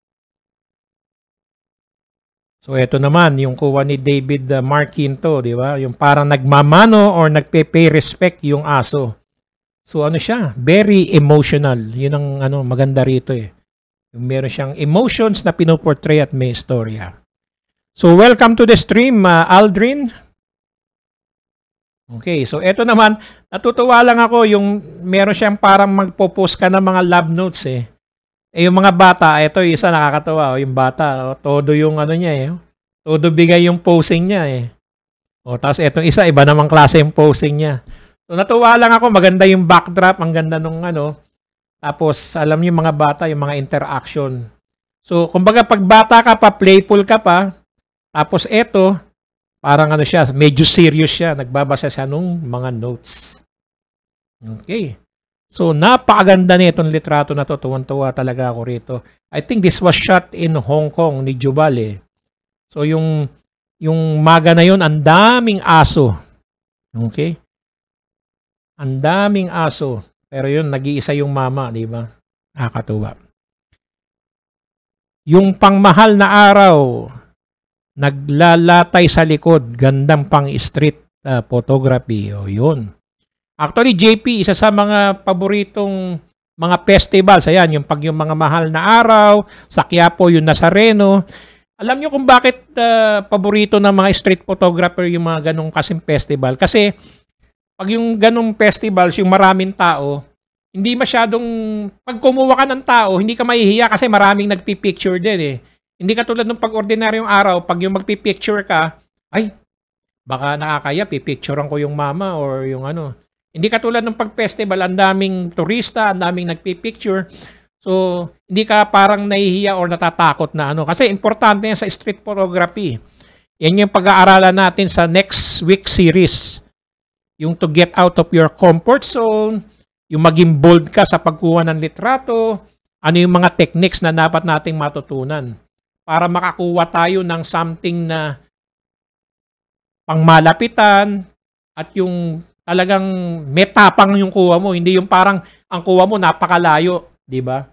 So, eto naman, yung kuha ni David Marquinto, di ba? Yung parang nagmamano or nagpe-pay respect yung aso. So, ano siya? Very emotional. Yun ang ano, maganda rito eh. Meron siyang emotions na pinoportray at may istorya. So, welcome to the stream, Aldrin. Okay, so eto naman, natutuwa lang ako yung meron siyang parang magpo-post ka ng mga love notes eh. Eh yung mga bata, ito yung isa nakakatawa, yung bata, todo yung ano niya eh. Todo bigay yung posing niya eh. O, tapos etong isa, iba namang klase yung posing niya. So, natuwa lang ako, maganda yung backdrop, ang ganda nung ano. Tapos, alam niyo mga bata, yung mga interaction. So, kumbaga, pag bata ka pa, playful ka pa, tapos eto, parang ano siya, medyo serious siya. Nagbabasa siya nung mga notes. Okay. So, napakaganda nitong litrato na to. Tuwan-tuwa talaga ako rito. I think this was shot in Hong Kong ni Jubal eh. So, yung maga na yun, ang daming aso. Okay. Ang daming aso. Pero yun, nag-iisa yung mama, di ba? Nakakatuwa. Yung pangmahal na araw, naglalatay sa likod, gandang pang street photography. O yun. Actually, JP, isa sa mga paboritong mga festivals, ayan, yung pag yung mga mahal na araw, sa Quiapo, yung Nazareno. Alam nyo kung bakit paborito ng mga street photographer yung mga ganong kasing festival? Kasi, pag yung ganong festivals, yung maraming tao, hindi masyadong, pag kumuha ka ng tao, hindi ka mahihiya kasi maraming nagpipicture din eh. Hindi katulad ng pag-ordinaryong araw, pag yung magpipicture ka, ay, baka nakakaya, pipicturean ko yung mama or yung ano. Hindi katulad ng pag-festival, ang daming turista, ang daming nagpipicture. So, hindi ka parang nahihiya or natatakot na ano. Kasi importante yan sa street photography. Yan yung pag-aaralan natin sa next week series. Yung to get out of your comfort zone, yung maging bold ka sa pagkuha ng litrato, ano yung mga techniques na dapat nating matutunan para makakuha tayo ng something na pangmalapitan at yung talagang metapang yung kuha mo, hindi yung parang ang kuha mo napakalayo, di ba?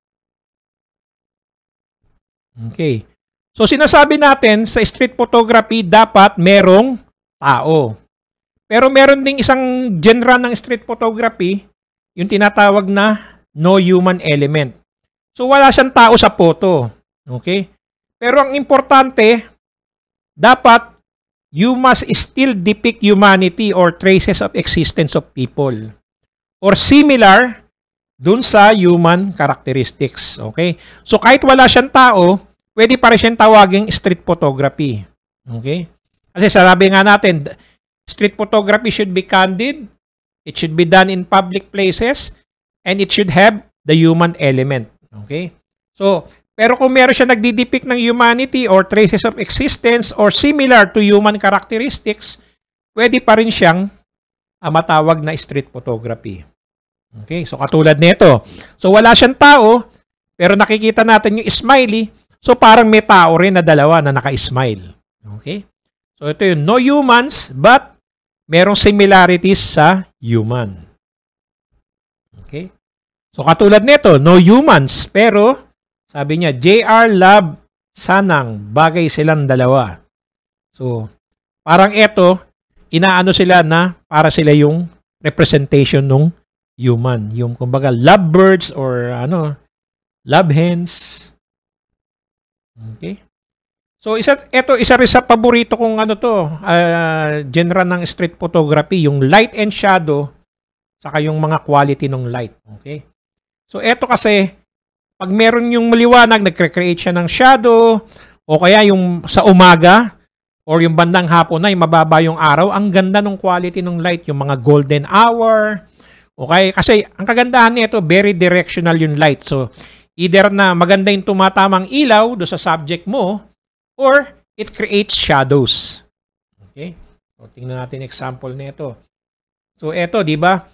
Okay. So sinasabi natin sa street photography dapat merong tao. Pero meron ding isang genre ng street photography, yung tinatawag na no human element. So wala siyang tao sa photo. Okay? Pero ang importante, dapat you must still depict humanity or traces of existence of people. Or similar dun sa human characteristics. Okay? So kahit wala siyang tao, pwede pa rin siyang tawaging street photography. Okay? Kasi sabi nga natin, street photography should be candid, it should be done in public places, and it should have the human element. Okay? So, pero kung meron siya nagdidepict ng humanity or traces of existence or similar to human characteristics, pwede pa rin siyang matawag na street photography. Okay? So, katulad nito. So, wala siyang tao, pero nakikita natin yung smiley, so parang may tao rin na dalawa na naka-smile. Okay? So, ito yung no humans, but merong similarities sa human. Okay? So, katulad nito, no humans, pero sabi niya, JR Love Sanang, bagay silang dalawa. So, parang eto, inaano sila na para sila yung representation ng human. Yung kumbaga lovebirds or love hens. Okay? So isa rin sa paborito kong genre ng street photography, yung light and shadow saka yung mga quality ng light. Okay? So eto kasi pag meron yung maliwanag, nagcre-create siya ng shadow o kaya yung sa umaga or yung bandang hapon na, yung mababa yung araw, ang ganda ng quality ng light, yung mga golden hour. Okay? Kasi ang kagandahan nito, very directional yung light. So, either na maganda yung tumatamang ilaw do sa subject mo or it creates shadows. Okay? So, tingnan natin example nito. So, eto, di ba?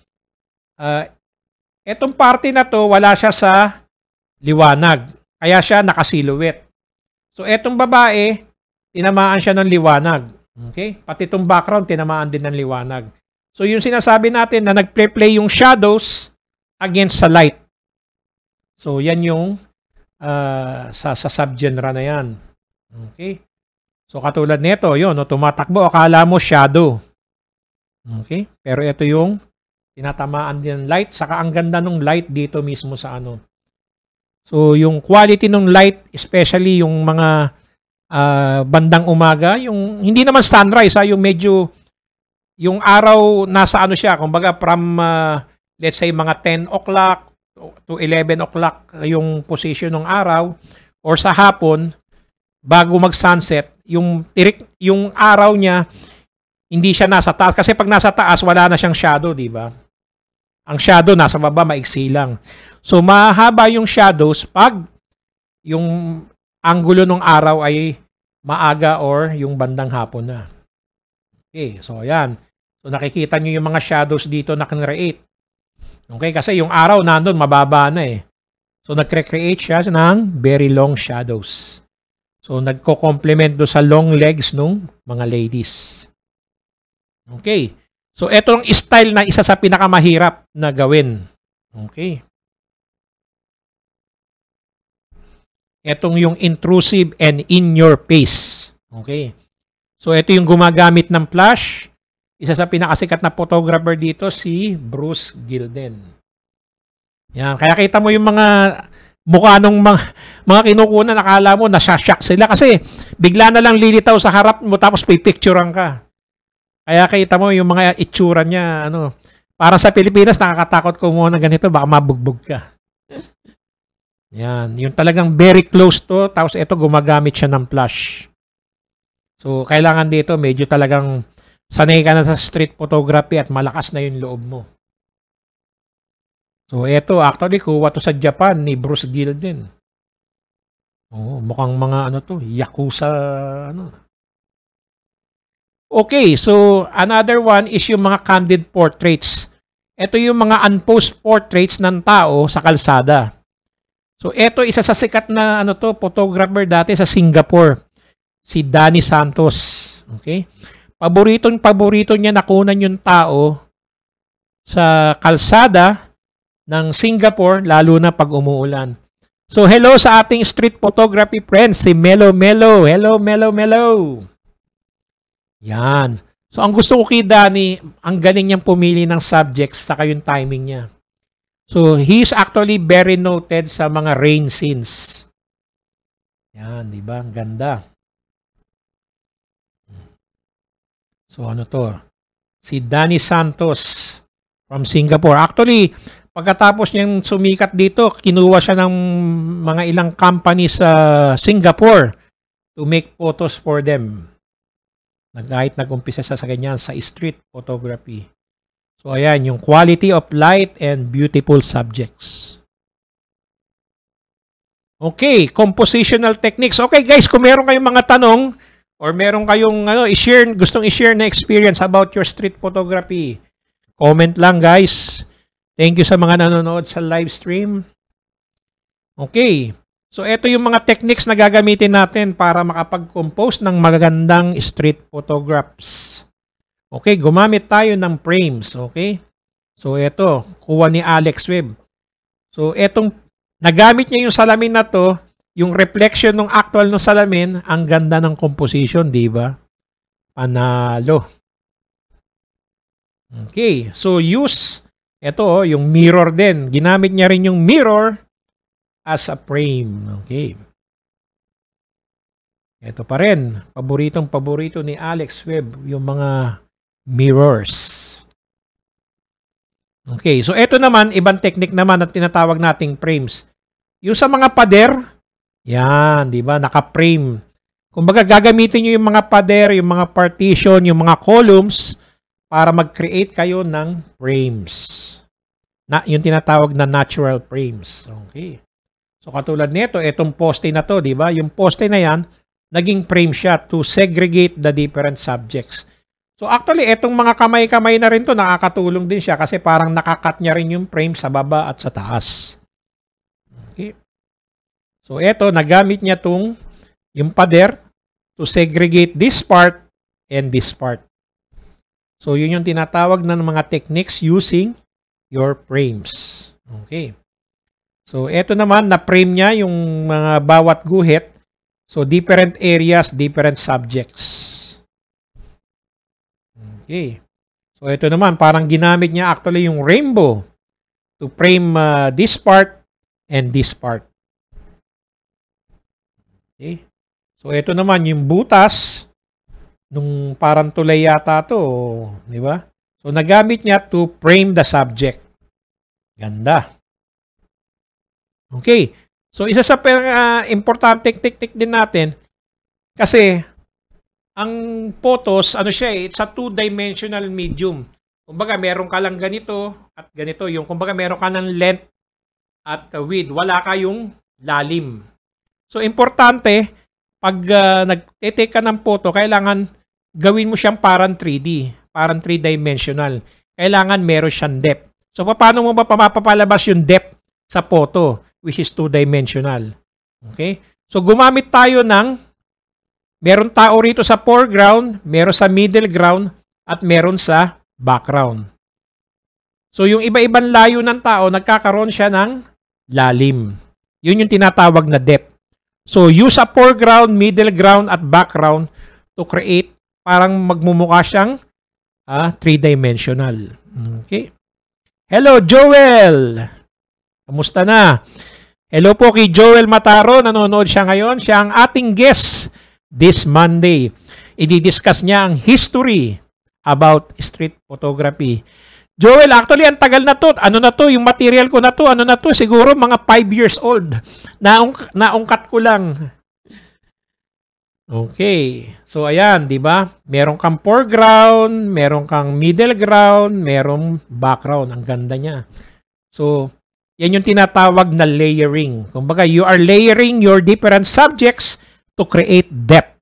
Etong parte na to, wala siya sa liwanag. Kaya siya nakasilhouette. So, etong babae, tinamaan siya ng liwanag. Okay? Pati itong background, tinamaan din ng liwanag. So, yung sinasabi natin na nagple-play yung shadows against sa light. So, yan yung sa subgenre na yan. Okay? So, katulad nito, yun, no, tumatakbo, akala mo shadow. Okay? Pero ito yung tinatamaan din ng light. Saka ang ganda ng light dito mismo sa So, yung quality ng light, especially yung mga bandang umaga, yung hindi naman sunrise, yung medyo yung araw nasa siya, kumbaga from let's say mga 10 o'clock to 11 o'clock yung position ng araw or sa hapon bago mag-sunset, yung araw niya hindi siya nasa taas kasi pag nasa taas wala na siyang shadow, di ba? Ang shadow nasa baba, maiksi lang. So mahaba yung shadows pag yung anggulo ng araw ay maaga or yung bandang hapon na. Okay, so ayan. So nakikita nyo yung mga shadows dito na create. Okay, kasi yung araw nandun, mababa na eh. So nagcre-create siya ng very long shadows. So nagko-complement do sa long legs ng mga ladies. Okay. So etong style na isa sa pinakamahirap na gawin. Okay. Etong yung intrusive and in your face. Okay. So ito yung gumagamit ng flash. Isa sa pinakasikat na photographer dito si Bruce Gilden. Yan, kaya kita mo yung mga mukha ng mga kinukunan, nakala mo nasashock sila kasi bigla na lang lilitaw sa harap mo tapos pipicturean ka. Kaya kita mo yung mga itsura niya, para sa Pilipinas nakakatakot kumuha ng ganito, baka mabugbog ka. Yan, yung talagang very close to, tapos ito gumagamit siya ng flash. So, kailangan dito medyo talagang sanay ka na sa street photography at malakas na yung loob mo. So, ito actually kuha to sa Japan ni Bruce Gilden. Oh, mukhang mga Yakuza Okay, so another one is yung mga candid portraits. Ito yung mga unposed portraits ng tao sa kalsada. So, ito isa sa sikat na photographer dati sa Singapore. Si Danny Santos. Okay? Paborito niya nakunan yung tao sa kalsada ng Singapore, lalo na pag umuulan. So, hello sa ating street photography friends, si Melo Melo. Hello, Melo Melo. Yan. So, ang gusto ko kay Danny, ang galing niyang pumili ng subjects saka yung timing niya. So, he's actually very noted sa mga rain scenes. Yan, di ba? Ang ganda. So, si Danny Santos from Singapore. Actually, pagkatapos niyang sumikat dito, kinuha siya ng mga ilang companies sa Singapore to make photos for them. Kahit nag-umpisa sa ganyan sa street photography. So, ayan, yung quality of light and beautiful subjects. Okay, compositional techniques. Okay, guys, kung meron kayong mga tanong or meron kayong gustong i-share na experience about your street photography, comment lang, guys. Thank you sa mga nanonood sa live stream. Okay. So, ito yung mga techniques na gagamitin natin para makapag-compose ng magagandang street photographs. Okay, gumamit tayo ng frames, okay? So, ito, kuha ni Alex Webb. So, etong, nagamit niya yung salamin na to, yung reflection ng actual ng salamin, ang ganda ng composition, di ba? panalo. Okay, so use, ito yung mirror din. Ginamit niya rin yung mirror as a frame. Okay. Ito pa rin, paborito ni Alex Webb, yung mga mirrors. Okay, so ito naman, ibang technique naman at tinatawag nating frames. Yung sa mga pader, yan, di ba, naka-frame. Kumbaga, gagamitin nyo yung mga pader, yung mga partition, yung mga columns, para mag-create kayo ng frames. Yung tinatawag na natural frames. Okay. So katulad nito, itong poste na to, di ba? Yung poste na yan, naging frame siya to segregate the different subjects. So actually, itong mga kamay-kamay na rin to, nakakatulong din siya kasi parang nakakat niya rin yung frame sa baba at sa taas. Okay. So ito, nagamit niya yung pader to segregate this part and this part. So, yun yung tinatawag ng mga techniques using your frames. Okay. So, eto naman, na-frame niya yung mga bawat guhit. So, different areas, different subjects. Okay. So, eto naman, parang ginamit niya actually yung rainbow to frame this part and this part. Okay. So, eto naman, yung butas, nung parang tulay yata to, di ba? So, nagamit niya to frame the subject. Ganda. Okay. So, isa sa importante technique din natin, kasi, ang photos, ano siya it's a two-dimensional medium. Kumbaga, meron ka lang ganito at ganito. Yung, kumbaga, meron ka ng length at width. Wala kayong lalim. So, importante, pag nag-take ka ng photo, kailangan gawin mo siyang parang 3D, parang 3-dimensional. Kailangan meron siyang depth. So, paano mo ba mapapalabas yung depth sa photo, which is 2-dimensional? Okay? So, gumamit tayo meron tao rito sa foreground, meron sa middle ground, at meron sa background. So, yung iba-ibang layo ng tao, nagkakaroon siya ng lalim. Yun yung tinatawag na depth. So, use a foreground, middle ground, at background to create parang magmumukha siyang 3-dimensional. Okay. Hello, Joel! Kamusta na? Hello po kay Joel Mataro. Nanonood siya ngayon. Siya ang ating guest this Monday. I-discuss niya ang history about street photography. Joel, actually, ang tagal na to. Ano na to? Yung material ko na to. Ano na to? Siguro mga 5 years old. Naungkat ko lang. Okay. So, ayan, di ba? Meron kang foreground, meron kang middle ground, merong background. Ang ganda niya. So, yan yung tinatawag na layering. Kumbaga, you are layering your different subjects to create depth.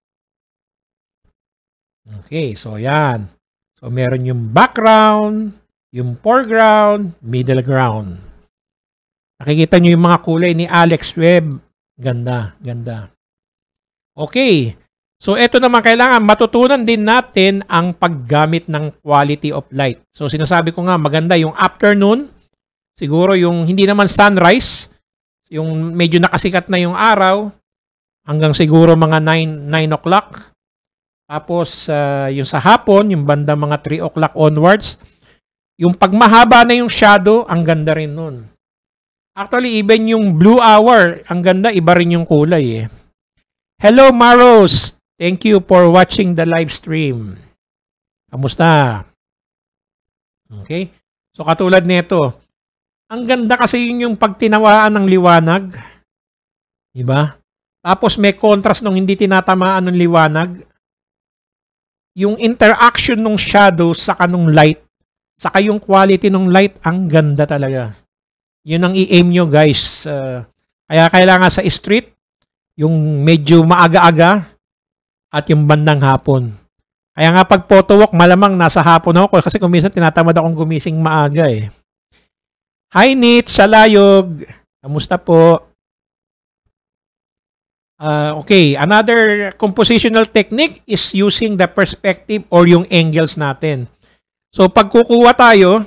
Okay. So, ayan. So, meron yung background, yung foreground, middle ground. Nakikita nyo yung mga kulay ni Alex Webb. Ganda, ganda. Okay. So, ito naman kailangan matutunan din natin ang paggamit ng quality of light. So, sinasabi ko nga maganda yung afternoon. Siguro yung hindi naman sunrise. Yung medyo nakasikat na yung araw. Hanggang siguro mga 9 o'clock. Tapos, yung sa hapon, yung banda mga 3 o'clock onwards. Yung pagmahaba na yung shadow, ang ganda rin nun. Actually, even yung blue hour, ang ganda, iba rin yung kulay eh. Hello, Maros! Thank you for watching the live stream. Kamusta? Okay? So, katulad nito, ang ganda kasi yun yung pagtinawaan ng liwanag. Diba? Tapos may contrast nung hindi tinatamaan ng liwanag. Yung interaction ng shadow sa kanong light, saka yung quality ng light, ang ganda talaga. Yun ang i-aim nyo, guys. Kaya kailangan sa street, yung medyo maaga-aga at yung bandang hapon. Kaya nga pag photo walk, malamang nasa hapon ako kasi kung minsan tinatamad akong gumising maaga eh. Hi, Nit, Salayog. Kamusta po? Okay, another compositional technique is using the perspective or yung angles natin. So pag kukuha tayo,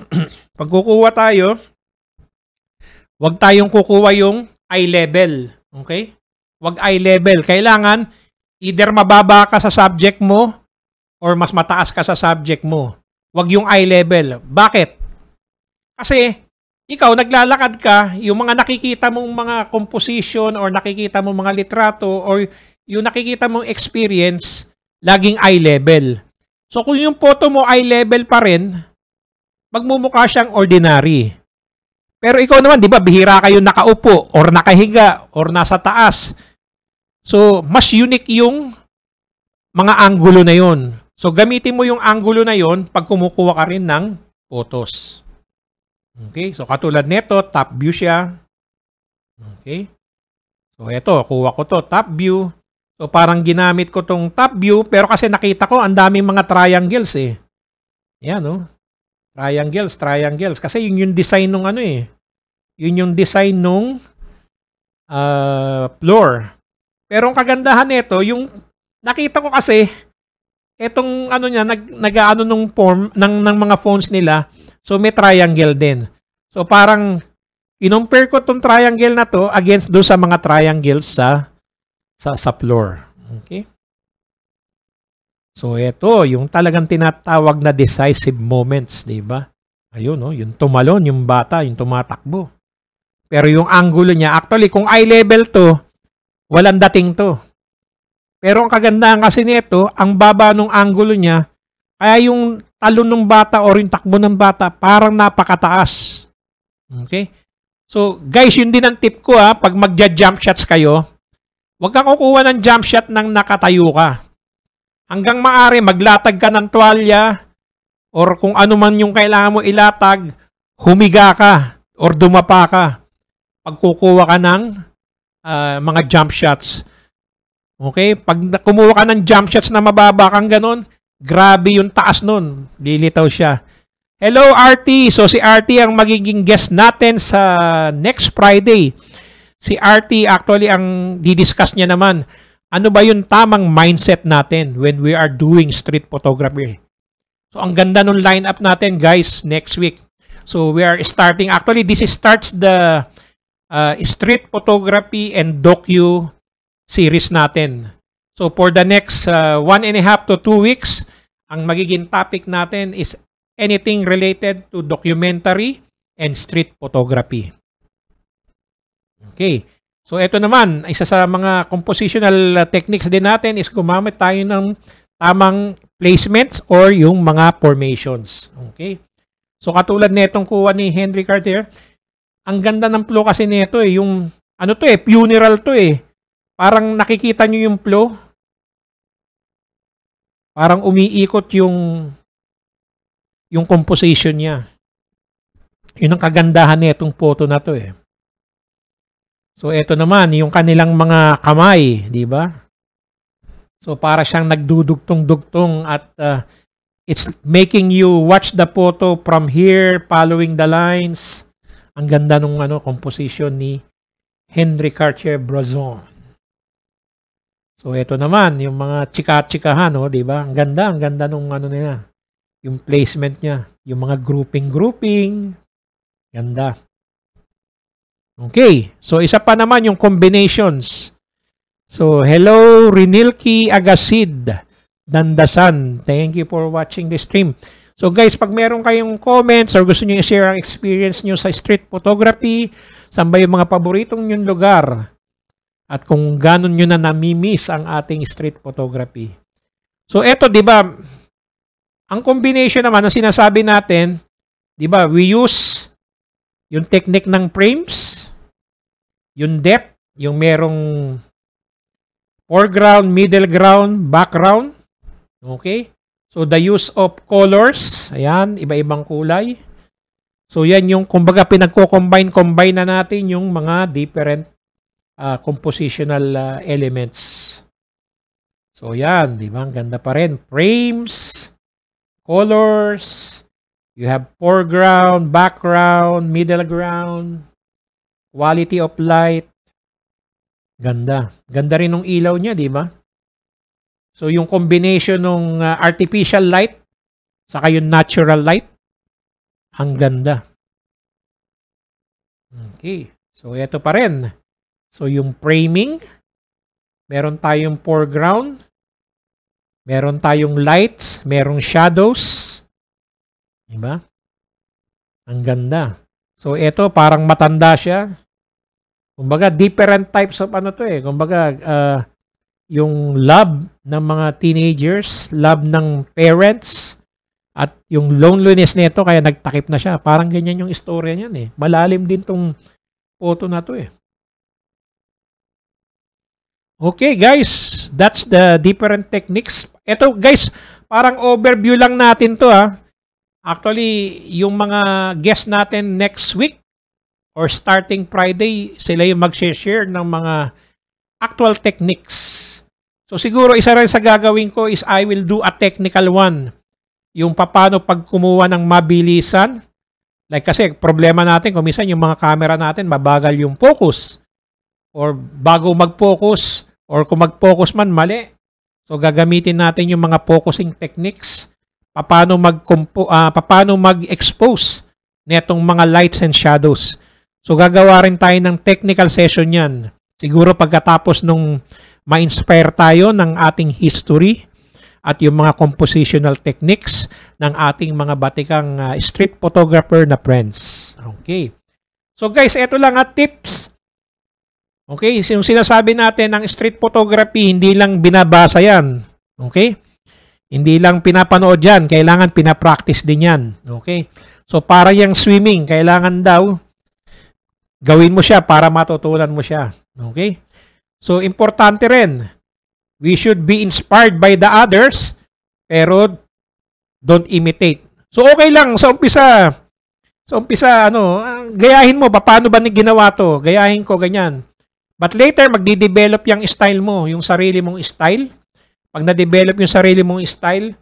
wag tayong kukuha yung eye level. Okay? Wag eye level. Kailangan either mababa ka sa subject mo or mas mataas ka sa subject mo. Wag yung eye level. Bakit? Kasi ikaw naglalakad ka, yung mga nakikita mong mga composition or nakikita mong mga litrato or yung nakikita mong experience, laging eye level. So kung yung photo mo eye level pa rin, magmumukha siyang ordinary. Pero ikaw naman, di ba, bihira kayo nakaupo or nakahiga or nasa taas. So mas unique yung mga anggulo na yon. So gamitin mo yung anggulo na yon pag kumukuha ka rin ng photos. Okay, so katulad nito, top view siya. Okay. So eto, kuha ko to, top view. So parang ginamit ko tong top view pero kasi nakita ko ang daming mga triangles eh. Yan oh. Triangles. Kasi yun yung design nung ano eh. Yun yung design nung floor. Pero ang kagandahan nito, yung nakita ko kasi etong ano niya nag-aano nung form ng mga phones nila. So may triangle din. So parang i-compare ko tong triangle na to against do sa mga triangles sa floor. Okay? So ito, yung talagang tinatawag na decisive moments, 'di ba? Ayun no, yung tumalon, yung bata, yung tumatakbo. Pero yung angulo niya, actually kung eye level to, walang dating to. Pero ang kagandahan kasi nito, ang baba ng angulo niya, kaya yung talon ng bata or yung takbo ng bata, parang napakataas. Okay? So, guys, yun din ang tip ko ha, pag magja-jump shots kayo, huwag kang kukuha ng jump shot nang nakatayo ka. Hanggang maaari, maglatag ka ng tuwalya or kung ano man yung kailangan mo ilatag, humiga ka or dumapa ka pag kukuha ka ng mga jump shots. Okay? Pag kumuha ka ng jump shots na mababa kang ganon, grabe yung taas nun. Lilitaw siya. Hello, RT. So, si RT ang magiging guest natin sa next Friday. Si RT, actually, ang didiscuss niya naman, ano ba yung tamang mindset natin when we are doing street photography. So, ang ganda nung lineup natin, guys, next week. So, we are starting, actually, this starts the street photography and docu series natin. So, for the next 1.5 to 2 weeks, ang magiging topic natin is anything related to documentary and street photography. Okay. So, ito naman, isa sa mga compositional techniques din natin is gumamit tayo ng tamang placements or yung mga formations. Okay. So, katulad nitong kuha ni Henry Cartier, ang ganda ng flow kasi nito eh, yung, ano to eh, funeral to eh. Parang nakikita nyo yung flow. Parang umiikot yung composition niya. Yun ang kagandahan nitong photo na to eh. So ito naman yung kanilang mga kamay, di ba? So para siyang nagdudugtong-dugtong at it's making you watch the photo from here, following the lines. Ang ganda nung composition ni Henry Cartier-Bresson. So ito naman yung mga chika-chikahan, oh, 'di ba? Ang ganda nung niya. Yung placement niya, yung mga grouping. Ganda. Okay, so isa pa naman yung combinations. So hello Rinilki Agasid Dandasan. Thank you for watching the stream. So guys, pag meron kayong comments or gusto niyo i-share ang experience niyo sa street photography, saan ba yung mga paboritong yung lugar? At kung ganon nyo na namimiss ang ating street photography. So, eto, di ba, ang combination naman, ang sinasabi natin, di ba, we use yung technique ng frames, yung depth, yung merong foreground, middle ground, background. Okay? So, the use of colors, ayan, iba-ibang kulay. So, yan yung, kumbaga, pinagko-combine na natin yung mga different compositional elements. So, yan. Di ba? Ang ganda pa rin. Frames, colors, you have foreground, background, middle ground, quality of light. Ganda. Ganda rin ng ilaw niya, di ba? So, yung combination ng artificial light saka yung natural light, ang ganda. Okay. So, ito pa rin. So, yung framing, meron tayong foreground, Meron tayong lights, merong shadows. Diba? Ang ganda. So, ito parang matanda siya. Kumbaga, different types of ano to eh. Kumbaga, yung love ng mga teenagers, love ng parents, at yung loneliness nito kaya nagtakip na siya. Parang ganyan yung istorya niyan eh. Malalim din tong photo na to eh. Okay guys, that's the different techniques. Ito guys, parang overview lang natin to ha. Actually, yung mga guests natin next week or starting Friday, sila yung mag-share ng mga actual techniques. So siguro isa rin sa gagawin ko is I will do a technical one. Yung paano pag kumuha ng mabilisan. Like kasi problema natin kung minsan yung mga camera natin mabagal yung focus. Or bago mag-focus or kung mag-focus man mali. So gagamitin natin yung mga focusing techniques. Paano mag-expose netong mga lights and shadows. So gagawa rin tayo ng technical session yan. Siguro pagkatapos nung ma-inspire tayo ng ating history at yung mga compositional techniques ng ating mga batikang street photographer na friends. Okay. So guys, ito lang at tips. Okay, yung sinasabi natin ng street photography, hindi lang binabasa yan. Okay? Hindi lang pinapanood yan, kailangan pinapractice din yan. Okay? So para yung swimming, kailangan daw gawin mo siya para matutunan mo siya. Okay? So importante rin, we should be inspired by the others, pero don't imitate. So okay lang sa umpisa. Gayahin mo paano ba ni ginawa to? Gayahin ko ganyan. But later magdi-develop yung style mo, yung sarili mong style. Pag na-develop yung sarili mong style,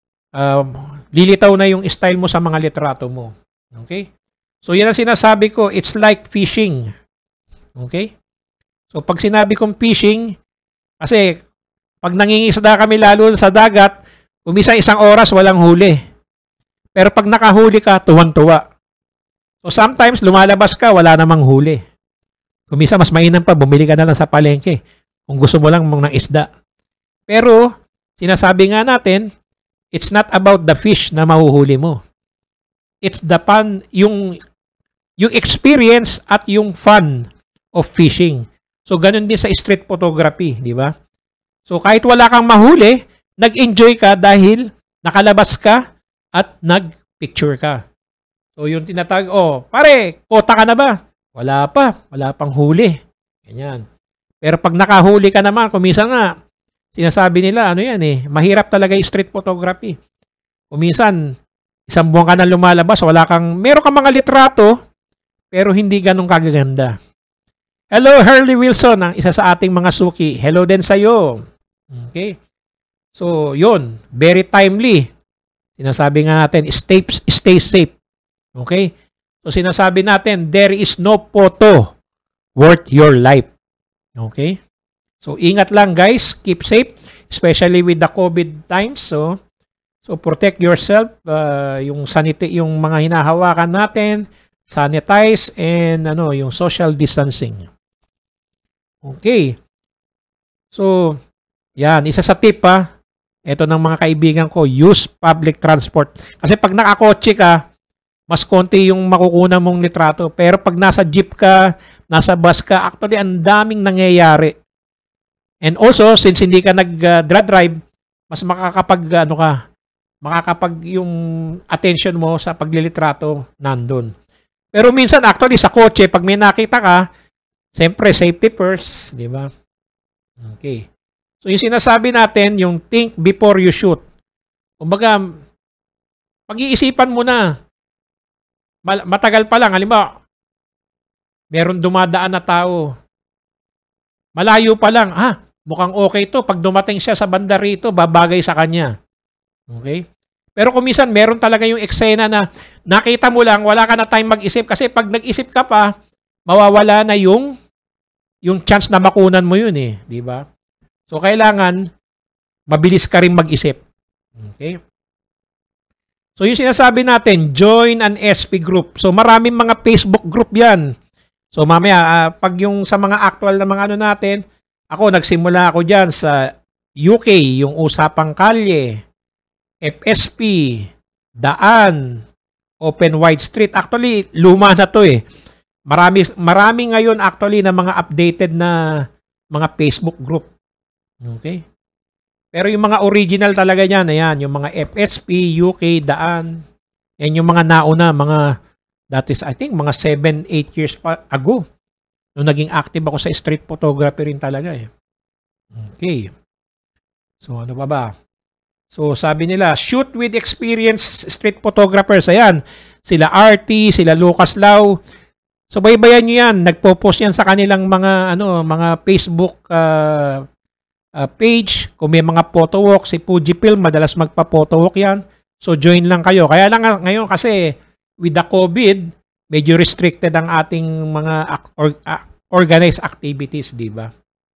lilitaw na yung style mo sa mga litrato mo. Okay? So yan ang sinasabi ko, it's like fishing. Okay? So pag sinabi kong fishing, kasi pag nangingisda kami lalo sa dagat, umisa isang oras walang huli. Pero pag nakahuli ka, tuwang-tuwa. So sometimes lumalabas ka, wala namang huli. Kumisa mas mainam pa, bumili ka na lang sa palengke kung gusto mo lang ng isda. Pero sinasabi nga natin, it's not about the fish na mahuhuli mo. It's the fun, yung experience at yung fun of fishing. So ganun din sa street photography, di ba? So kahit wala kang mahuli, nag-enjoy ka dahil nakalabas ka at nag-picture ka. So yung tinatawag, pare, kota ka na ba? Wala pa, wala pang huli. Ganyan. Pero pag nakahuli ka naman, kuminsan nga, sinasabi nila, mahirap talaga yung street photography. Kuminsan, isang buwan ka na lumalabas, meron kang mga litrato, pero hindi ganun kagaganda. Hello, Hurley Wilson, ang isa sa ating mga suki. Hello din sa'yo. Okay. So, yun, very timely. Sinasabi nga natin, stay safe. Okay. So, sinasabi natin, there is no photo worth your life. Okay? So, ingat lang guys. Keep safe, especially with the COVID times. So protect yourself. Yung mga hinahawakan natin, sanitize, and yung social distancing. Okay. So, yan. Isa sa tip ito ng mga kaibigan ko, use public transport. Kasi pag nakakotse ka, mas konti yung makukuha mong litrato. Pero pag nasa jeep ka, nasa bus ka, actually, ang daming nangyayari. And also, since hindi ka nag-drive, mas makakapag yung attention mo sa paglilitrato nandun. Pero minsan, actually, sa kotse, pag may nakita ka, siyempre, safety first, di ba? Okay. So, yung sinasabi natin, yung think before you shoot. Kumbaga, pag-iisipan mo na, matagal pa lang, halimbawa, meron dumadaan na tao. Malayo pa lang, mukhang okay to. Pag dumating siya sa banda rito, babagay sa kanya. Okay? Pero kung minsan, meron talaga yung eksena na nakita mo lang, wala ka na time mag-isip. Kasi pag nag-isip ka pa, mawawala na yung chance na makunan mo yun eh. Di ba? So, kailangan, mabilis ka rin mag-isip. Okay? So, yung sinasabi natin, join an SP group. So, maraming mga Facebook group yan. So, mamaya, pag yung sa mga actual na mga natin, nagsimula ako dyan sa UK, yung usapang kalye, FSP, daan, open wide street. Actually, luma na to eh. Marami ngayon actually na mga updated na mga Facebook group. Okay? Pero yung mga original talaga niyan, ayan, yung mga FSP, UK, daan, yan yung mga nauna, that is, I think, mga 7-8 years ago. Nung naging active ako sa street photography rin talaga eh. Okay. So, ano pa ba? So, sabi nila, shoot with experienced street photographers. Ayan, sila RT, sila Lucas Lau. So, baybayan nyo yan. Nagpo-post yan sa kanilang mga Facebook page. Kung may mga photo walk, si Fujifilm, madalas magpa-photo walk yan. So, join lang kayo. Kaya lang ngayon kasi, with the COVID, medyo restricted ang ating mga organized activities, di ba?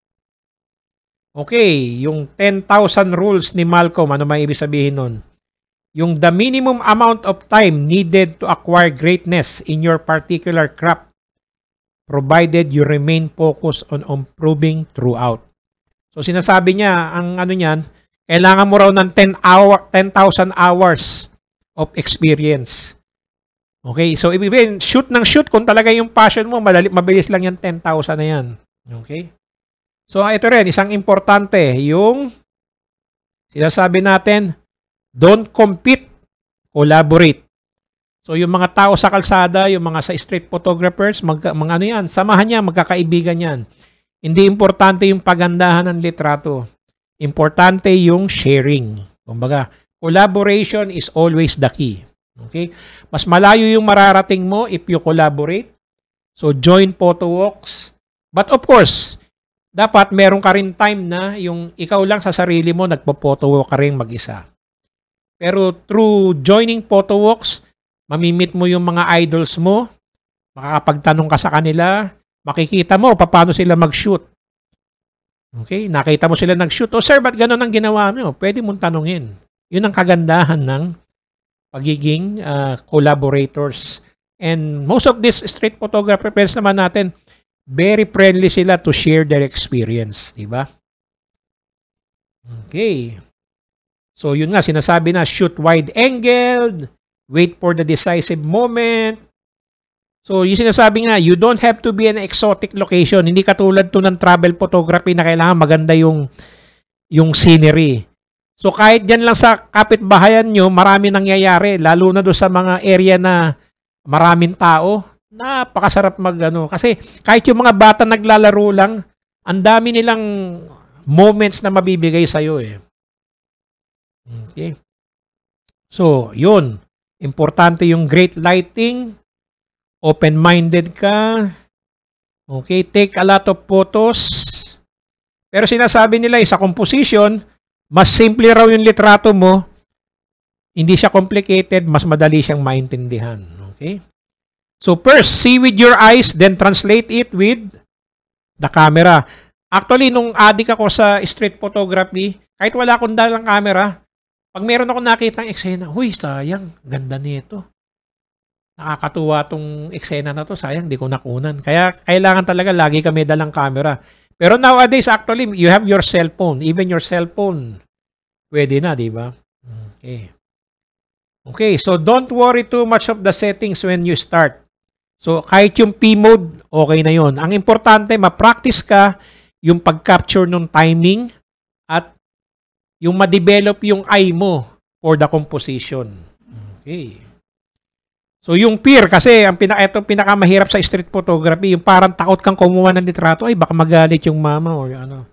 Okay, yung 10,000 rules ni Malcolm, ano may ibig sabihin nun? Yung the minimum amount of time needed to acquire greatness in your particular craft, provided you remain focused on improving throughout. So sinasabi niya, ang ano niyan, kailangan mo raw ng 10,000 hours of experience. Okay, so ibig sabihin, shoot ng shoot kung talaga yung passion mo, mabilis lang yan 10,000 na yan. Okay? So, ito rin, isang importante, yung sinasabi natin, don't compete, collaborate. So, yung mga tao sa kalsada, yung mga sa street photographers, mga ano yan, samahan niya, magkakaibigan yan. Hindi importante yung pagandahan ng litrato. Importante yung sharing. Kumbaga, collaboration is always the key. Okay? Mas malayo yung mararating mo if you collaborate. So, join photo walks. But of course, dapat meron ka rin time na yung ikaw lang sa sarili mo, nagpo-photo walk ka rin mag-isa. Pero through joining photo walks, mamimit mo yung mga idols mo, makakapagtanong ka sa kanila, makikita mo paano sila mag-shoot. Okay? Nakita mo sila nag-shoot. O sir, ba't ganun ang ginawa mo? Pwede mong tanungin. Yun ang kagandahan ng pagiging collaborators. And most of these street photographer friends naman natin, very friendly sila to share their experience, di ba? Okay. So yun nga, sinasabi na shoot wide-angled, wait for the decisive moment. So yung sinasabi nga, you don't have to be an exotic location. Hindi katulad to ng travel photography na kailangan maganda yung scenery. So kahit dyan lang sa kapitbahayan nyo, marami nangyayari, lalo na doon sa mga area na maraming tao. Napakasarap kasi kahit yung mga bata naglalaro lang, ang dami nilang moments na mabibigay sa'yo eh. Okay. So, yun. Importante yung great lighting, open-minded ka, okay, take a lot of photos. Pero sinasabi nila sa composition, mas simple raw yung litrato mo, hindi siya complicated, mas madali siyang maintindihan. Okay? So first, see with your eyes, then translate it with the camera. Actually, nung addict ako sa street photography, kahit wala akong dalang camera, pag meron ako nakitang eksena, huy, sayang, ganda nito. Nakakatuwa tong eksena na to, sayang, di ko nakunan. Kaya kailangan talaga lagi kami dalang camera. Pero nowadays, actually, you have your cellphone. Even your cellphone, pwede na, di ba? Okay. Okay, so don't worry too much of the settings when you start. So, kahit yung P-mode, okay na yun. Ang importante, ma-practice ka yung pag-capture ng timing at yung ma-develop yung eye mo for the composition. Okay. So, yung fear, kasi ito pinakamahirap sa street photography, yung parang takot kang kumuha ng litrato, ay baka magalit yung mama o ano.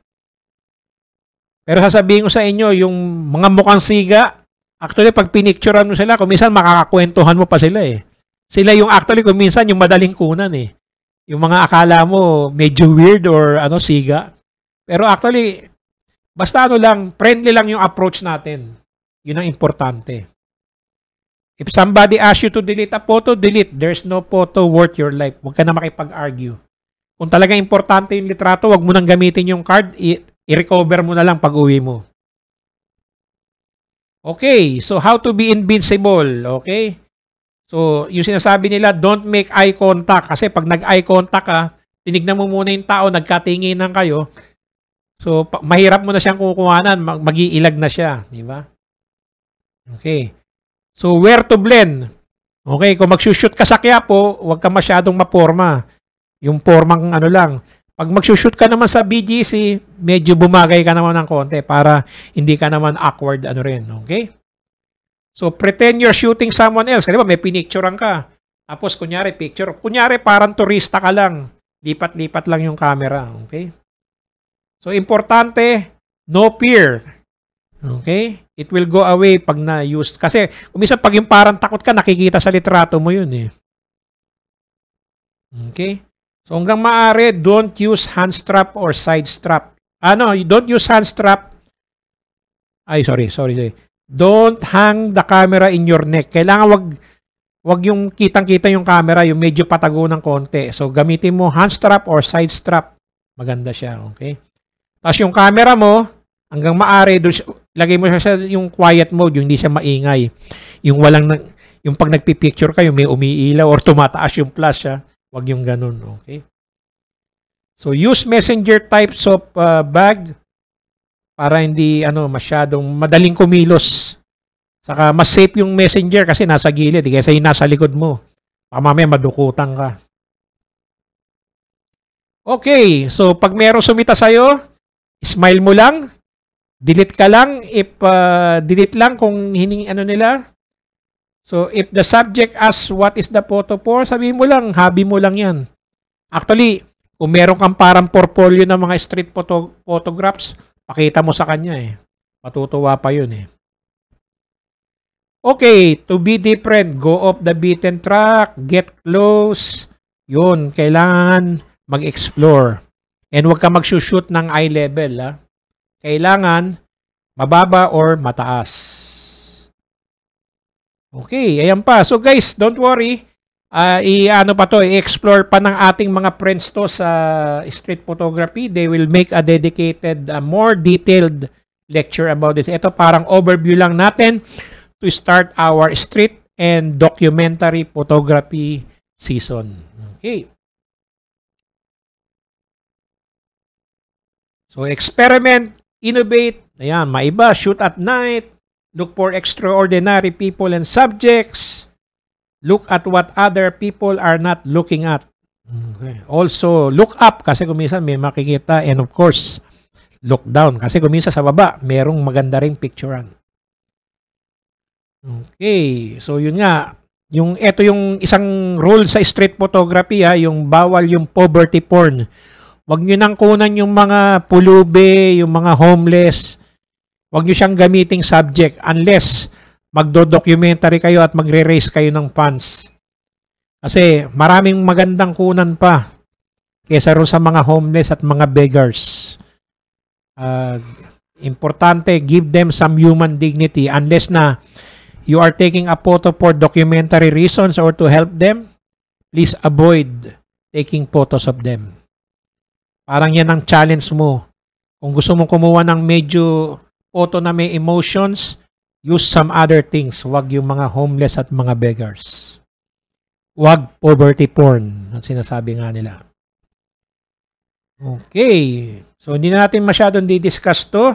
Pero sasabihin ko sa inyo, yung mga mukhang siga, actually, pag pinicturean mo sila, kung minsan makakakwentuhan mo pa sila eh. Sila yung actually kung minsan yung madaling kunan eh. Yung mga akala mo medyo weird or siga. Pero actually, basta lang, friendly lang yung approach natin. Yun ang importante. If somebody asks you to delete a photo, delete. There's no photo worth your life. Huwag ka na makipag-argue. Kung talagang importante yung litrato, huwag mo nang gamitin yung card, i-recover mo na lang pag uwi mo. Okay, so how to be invincible, okay? So, yung sinasabi nila, don't make eye contact. Kasi pag nag-eye contact ka, tinignan mo muna yung tao, nagkatinginan kayo, So, mahirap mo na siyang kukuhanan, mag-iilag na siya, di ba? Okay. So, where to blend? Okay, kung mag-shoot ka sa Quiapo, huwag ka masyadong maporma. Yung formang ano lang. Pag mag-shoot ka naman sa BGC, medyo bumagay ka naman ng konti para hindi ka naman awkward ano rin, okay? So, pretend you're shooting someone else. Kasi may pinicturean ka. Tapos, kunyari, picture. Kunyari, parang turista ka lang. Lipat-lipat lang yung camera, okay? So, importante, no peer. Okay? It will go away pag na-use. Kasi, minsan pag yung parang takot ka, nakikita sa litrato mo yun eh. Okay? So, hanggang maaari, don't use hand strap or side strap. Don't use hand strap. Ay, sorry. Don't hang the camera in your neck. Kailangan wag yung kitang-kita yung camera, yung medyo patago ng konti. So, gamitin mo hand strap or side strap. Maganda siya, okay? Tapos yung camera mo, hanggang maaari, lagay mo siya sa yung quiet mode, yung hindi siya maingay. Yung pag nagpipicture kayo, may umiilaw or tumataas yung flash, wag yung ganun, okay? So, use messenger types of bag para hindi, masyadong madaling kumilos. Saka, mas safe yung messenger kasi nasa gilid, kaysa yung nasa likod mo. Mamaya madukutan ka. Okay, so pag merong sumita sa'yo, smile mo lang, delete ka lang, delete lang kung nila. So, if the subject asks what is the photo for, sabihin mo lang, hobby mo lang yan. Actually, kung meron kang parang portfolio ng mga street photographs, pakita mo sa kanya eh. Matutuwa pa yun eh. Okay, to be different, go off the beaten track, get close. Yun, kailangan mag-explore. And huwag ka mag-shoot ng eye level. Kailangan mababa or mataas. Okay, ayan pa. So guys, don't worry. I-explore pa ng ating mga friends to sa street photography. They will make a dedicated, more detailed lecture about this. Ito parang overview lang natin to start our street and documentary photography season. Okay. So, experiment, innovate, ayan, maiba, shoot at night, look for extraordinary people and subjects, look at what other people are not looking at. Okay. Also, look up kasi kuminsan may makikita, and of course, look down kasi kuminsan sa baba, merong maganda ring picturean. Okay, so yun nga, ito yung isang rule sa street photography, yung bawal yung poverty porn. Huwag nyo nang kunan yung mga pulube, yung mga homeless. Huwag nyo siyang gamiting subject unless magdo-documentary kayo at magre-raise kayo ng funds. Kasi maraming magandang kunan pa kesa rin sa mga homeless at mga beggars. Importante, give them some human dignity unless na you are taking a photo for documentary reasons or to help them, please avoid taking photos of them. Parang yan ang challenge mo. Kung gusto mong kumuha ng medyo photo na may emotions, use some other things. Huwag yung mga homeless at mga beggars. Huwag poverty porn. Ang sinasabi nga nila. Okay. So, hindi natin masyadong di-discuss to.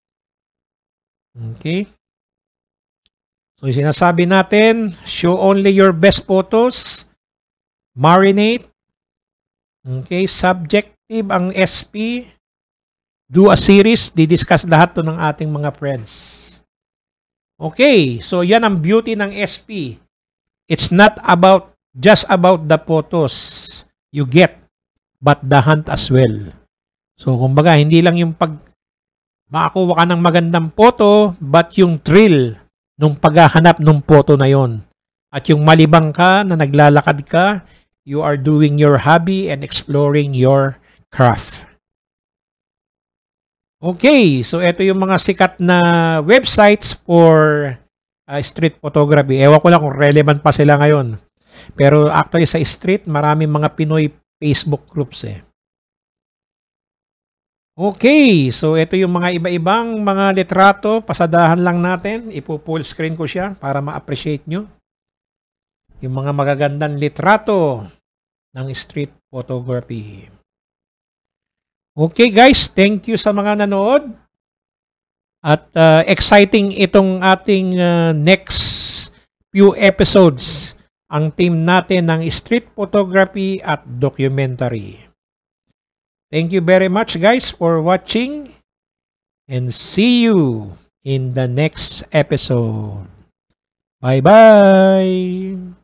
Okay. So, sinasabi natin, show only your best photos. Marinate. Okay. Subjective ang SP. Do a series. Di-discuss lahat to ng ating mga friends. Okay. So, yan ang beauty ng SP. It's not just about the photos you get, but the hunt as well. So, kumbaga, hindi lang yung makakuha ka ng magandang photo, but yung thrill nung paghahanap ng photo na yon. At yung malibang ka na naglalakad ka, you are doing your hobby and exploring your craft. Okay, so ito yung mga sikat na websites for street photography. Ewan ko lang kung relevant pa sila ngayon. Pero actually sa street, maraming mga Pinoy Facebook groups eh. Okay, so ito yung mga iba-ibang mga litrato. Pasadahan lang natin. Ipo-full screen ko siya para ma-appreciate nyo. Yung mga magagandang litrato ng street photography. Okay guys, thank you sa mga nanood. At exciting itong ating next few episodes. Ang team natin ng street photography at documentary. Thank you very much guys for watching. And see you in the next episode. Bye-bye!